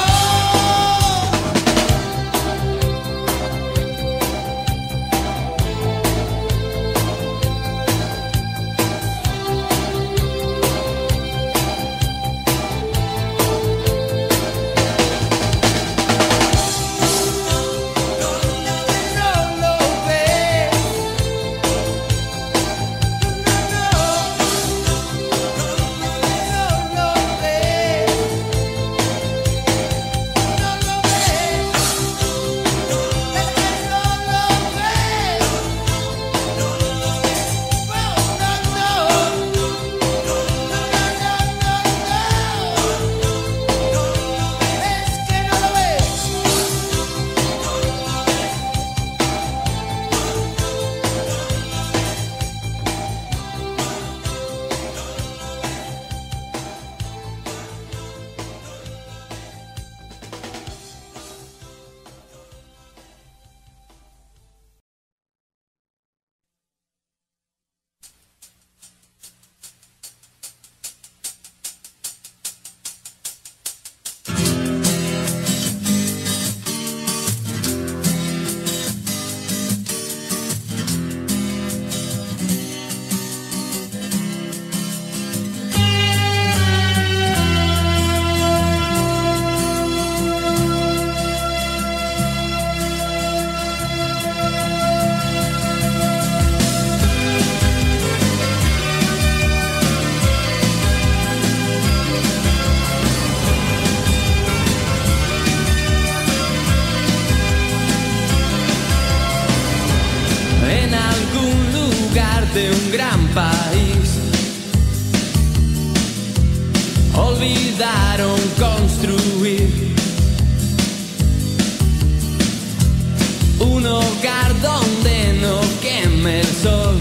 En algún lugar de un gran país olvidaron construir un hogar donde no queme el sol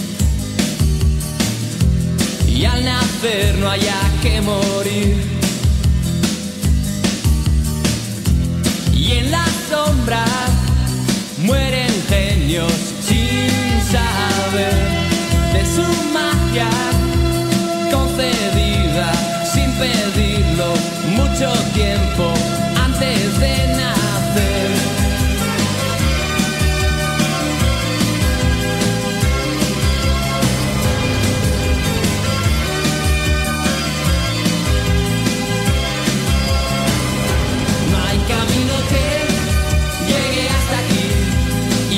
y al nacer no haya que morir. Y en la sombra mueren genios sin saber de su magia concedida sin pedirlo mucho tiempo antes de nacer. No hay camino que llegue hasta aquí,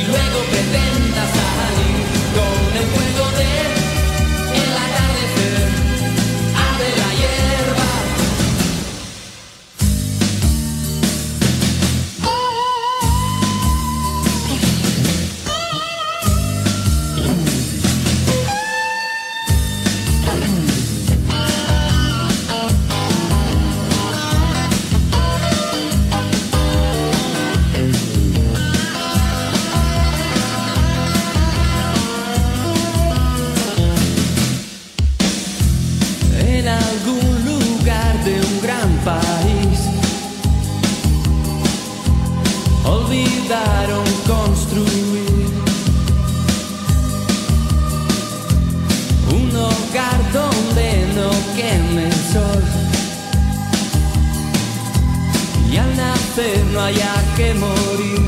hogar donde no queme el sol y al nacer no haya que morir.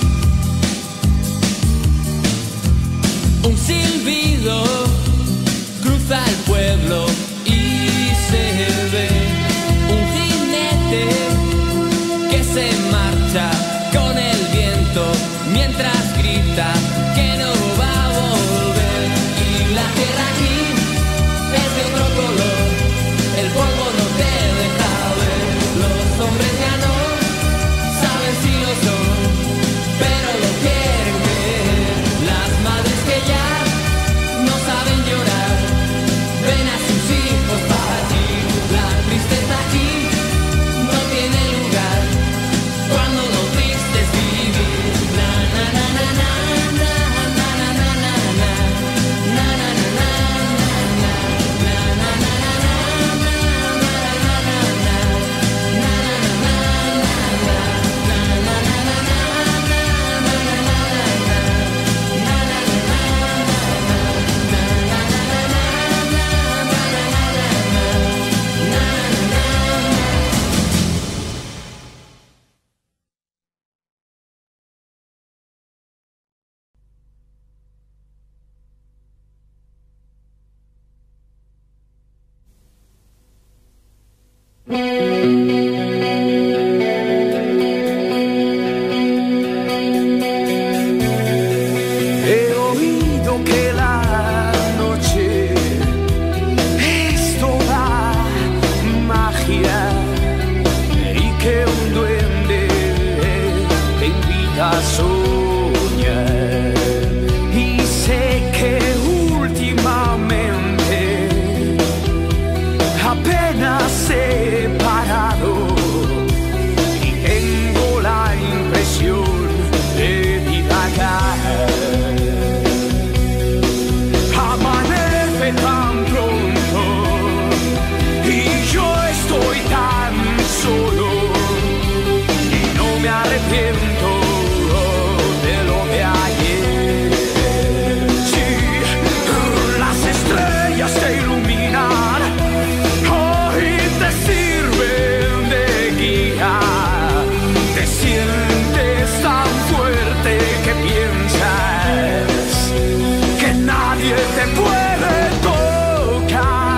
Un silbido cruza el pueblo y se ve un jinete que se marcha con el viento mientras grita que no va a volver. Y la tierra aquí es de otro color, el polvo no te deja ver. Los hombres ya no saben si lo son, pero lo quieren ver. Las madres que ya no saben llorar ven a sus hijos partir. La tristeza aquí no tiene lugar cuando lo triste es vivir. Na na na na na na na na na na na na na na na na He oído que la noche es toda magia y que un duende te invita a soñar. Y sé que últimamente apenas he parado y tengo la impresión de divagar. Amanece tan pronto y yo estoy tan solo y no me arrepiento de lo de ayer. Sí, las estrellas te iluminan, hoy te sirven de guía. Te sientes tan fuerte que piensas que nadie te puede tocar.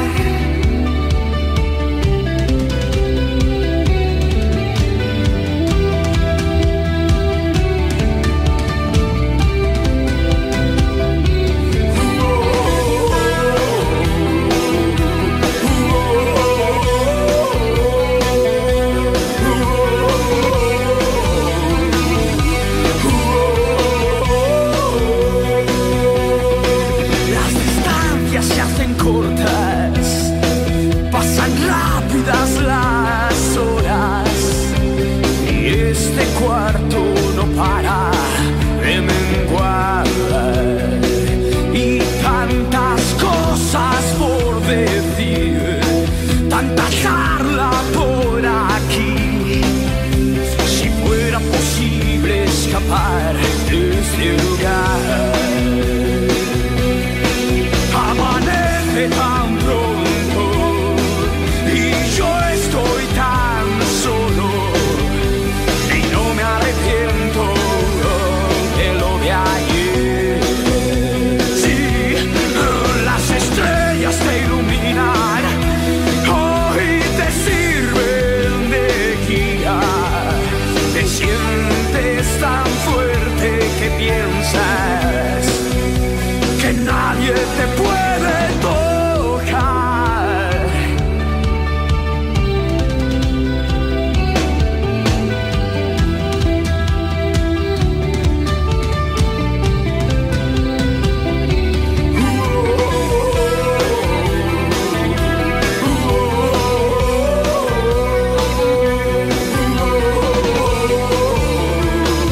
Las distancias se hacen cortas, pasan rápidas las horas y este cuarto no para de menguar. Y tantas cosas por decir, tanta charla por aquí. Si fuera posible escapar de este lugar. Amanece tan pronto y yo estoy tan solo y no me arrepiento de lo de ayer. Sí, las estrellas te iluminan, hoy te sirven de guía. Te sientes tan fuerte que piensas que nadie te puede tocar.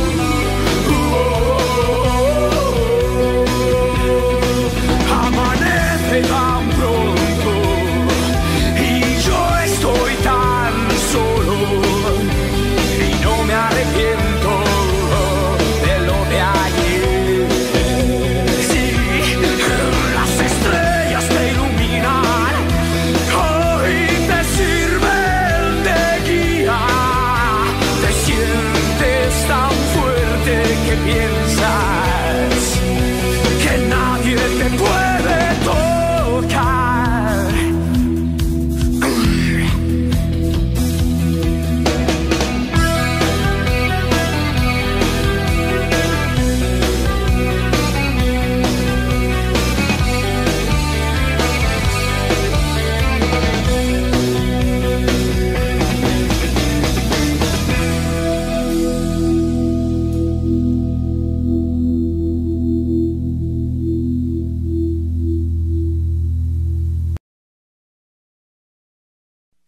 Amanece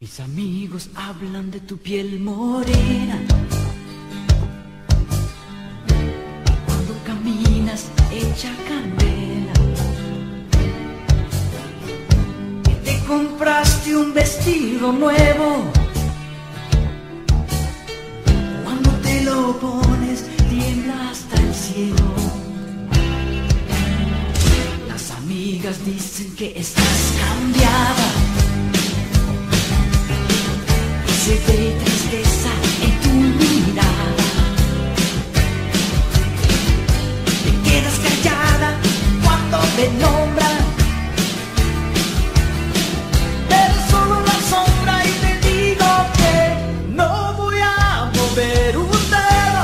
Mis amigos hablan de tu piel morena, cuando caminas hecha candela, que te compraste un vestido nuevo, cuando te lo pones tiembla hasta el cielo. Las amigas dicen que estás cambiada, se ve tristeza en tu mirada. Te quedas callada cuando te nombran, pero solo la sombra y te digo que no voy a mover un dedo.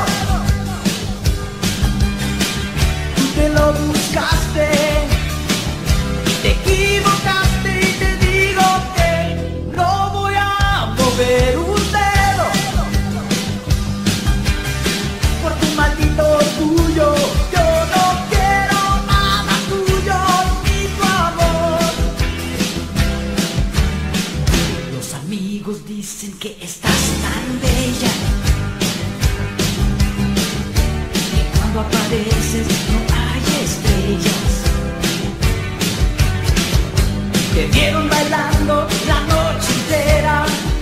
Tú te lo buscaste, te equivocaste y te digo que no voy a mover un dedo. Por tu maldito orgullo yo no quiero nada tuyo ni tu amor. Los amigos dicen que estás tan bella, que cuando apareces no hay estrellas. Te vieron bailando la noche entera,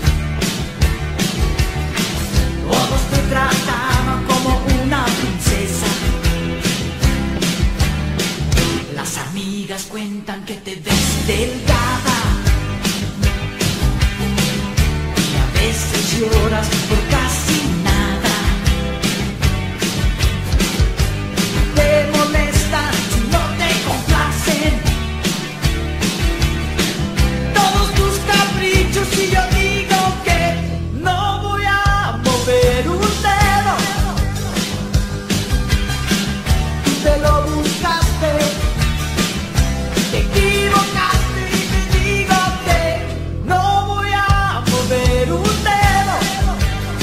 todos te trataban como una princesa. Las amigas cuentan que te ves delgada y a veces lloras por casi nada. Te molestan si no te complacen todos tus caprichos y yo digo que no voy a mover un dedo. Tú te lo buscaste, te equivocaste y te digo que no voy a mover un dedo.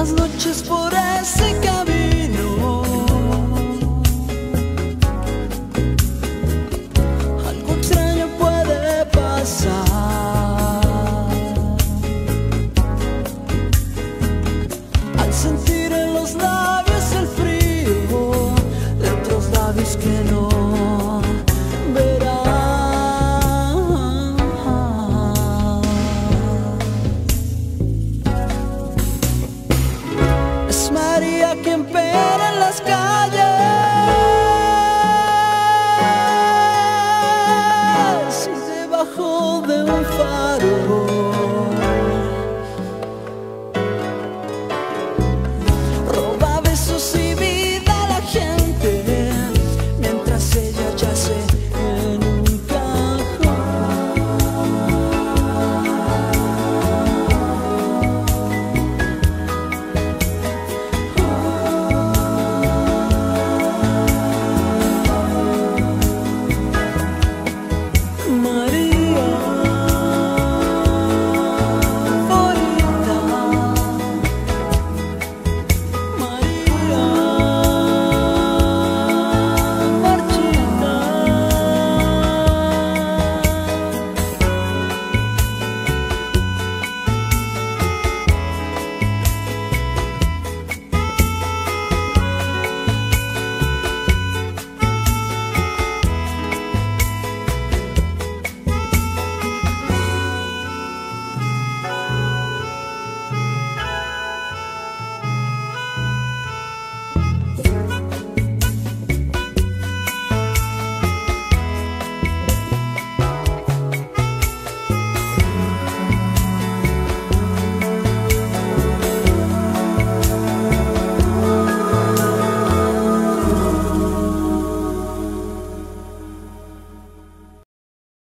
las noches por ese camino, algo extraño puede pasar. Al sentir en los labios el frío de otros labios que no verán. Es María quien pela en las calles,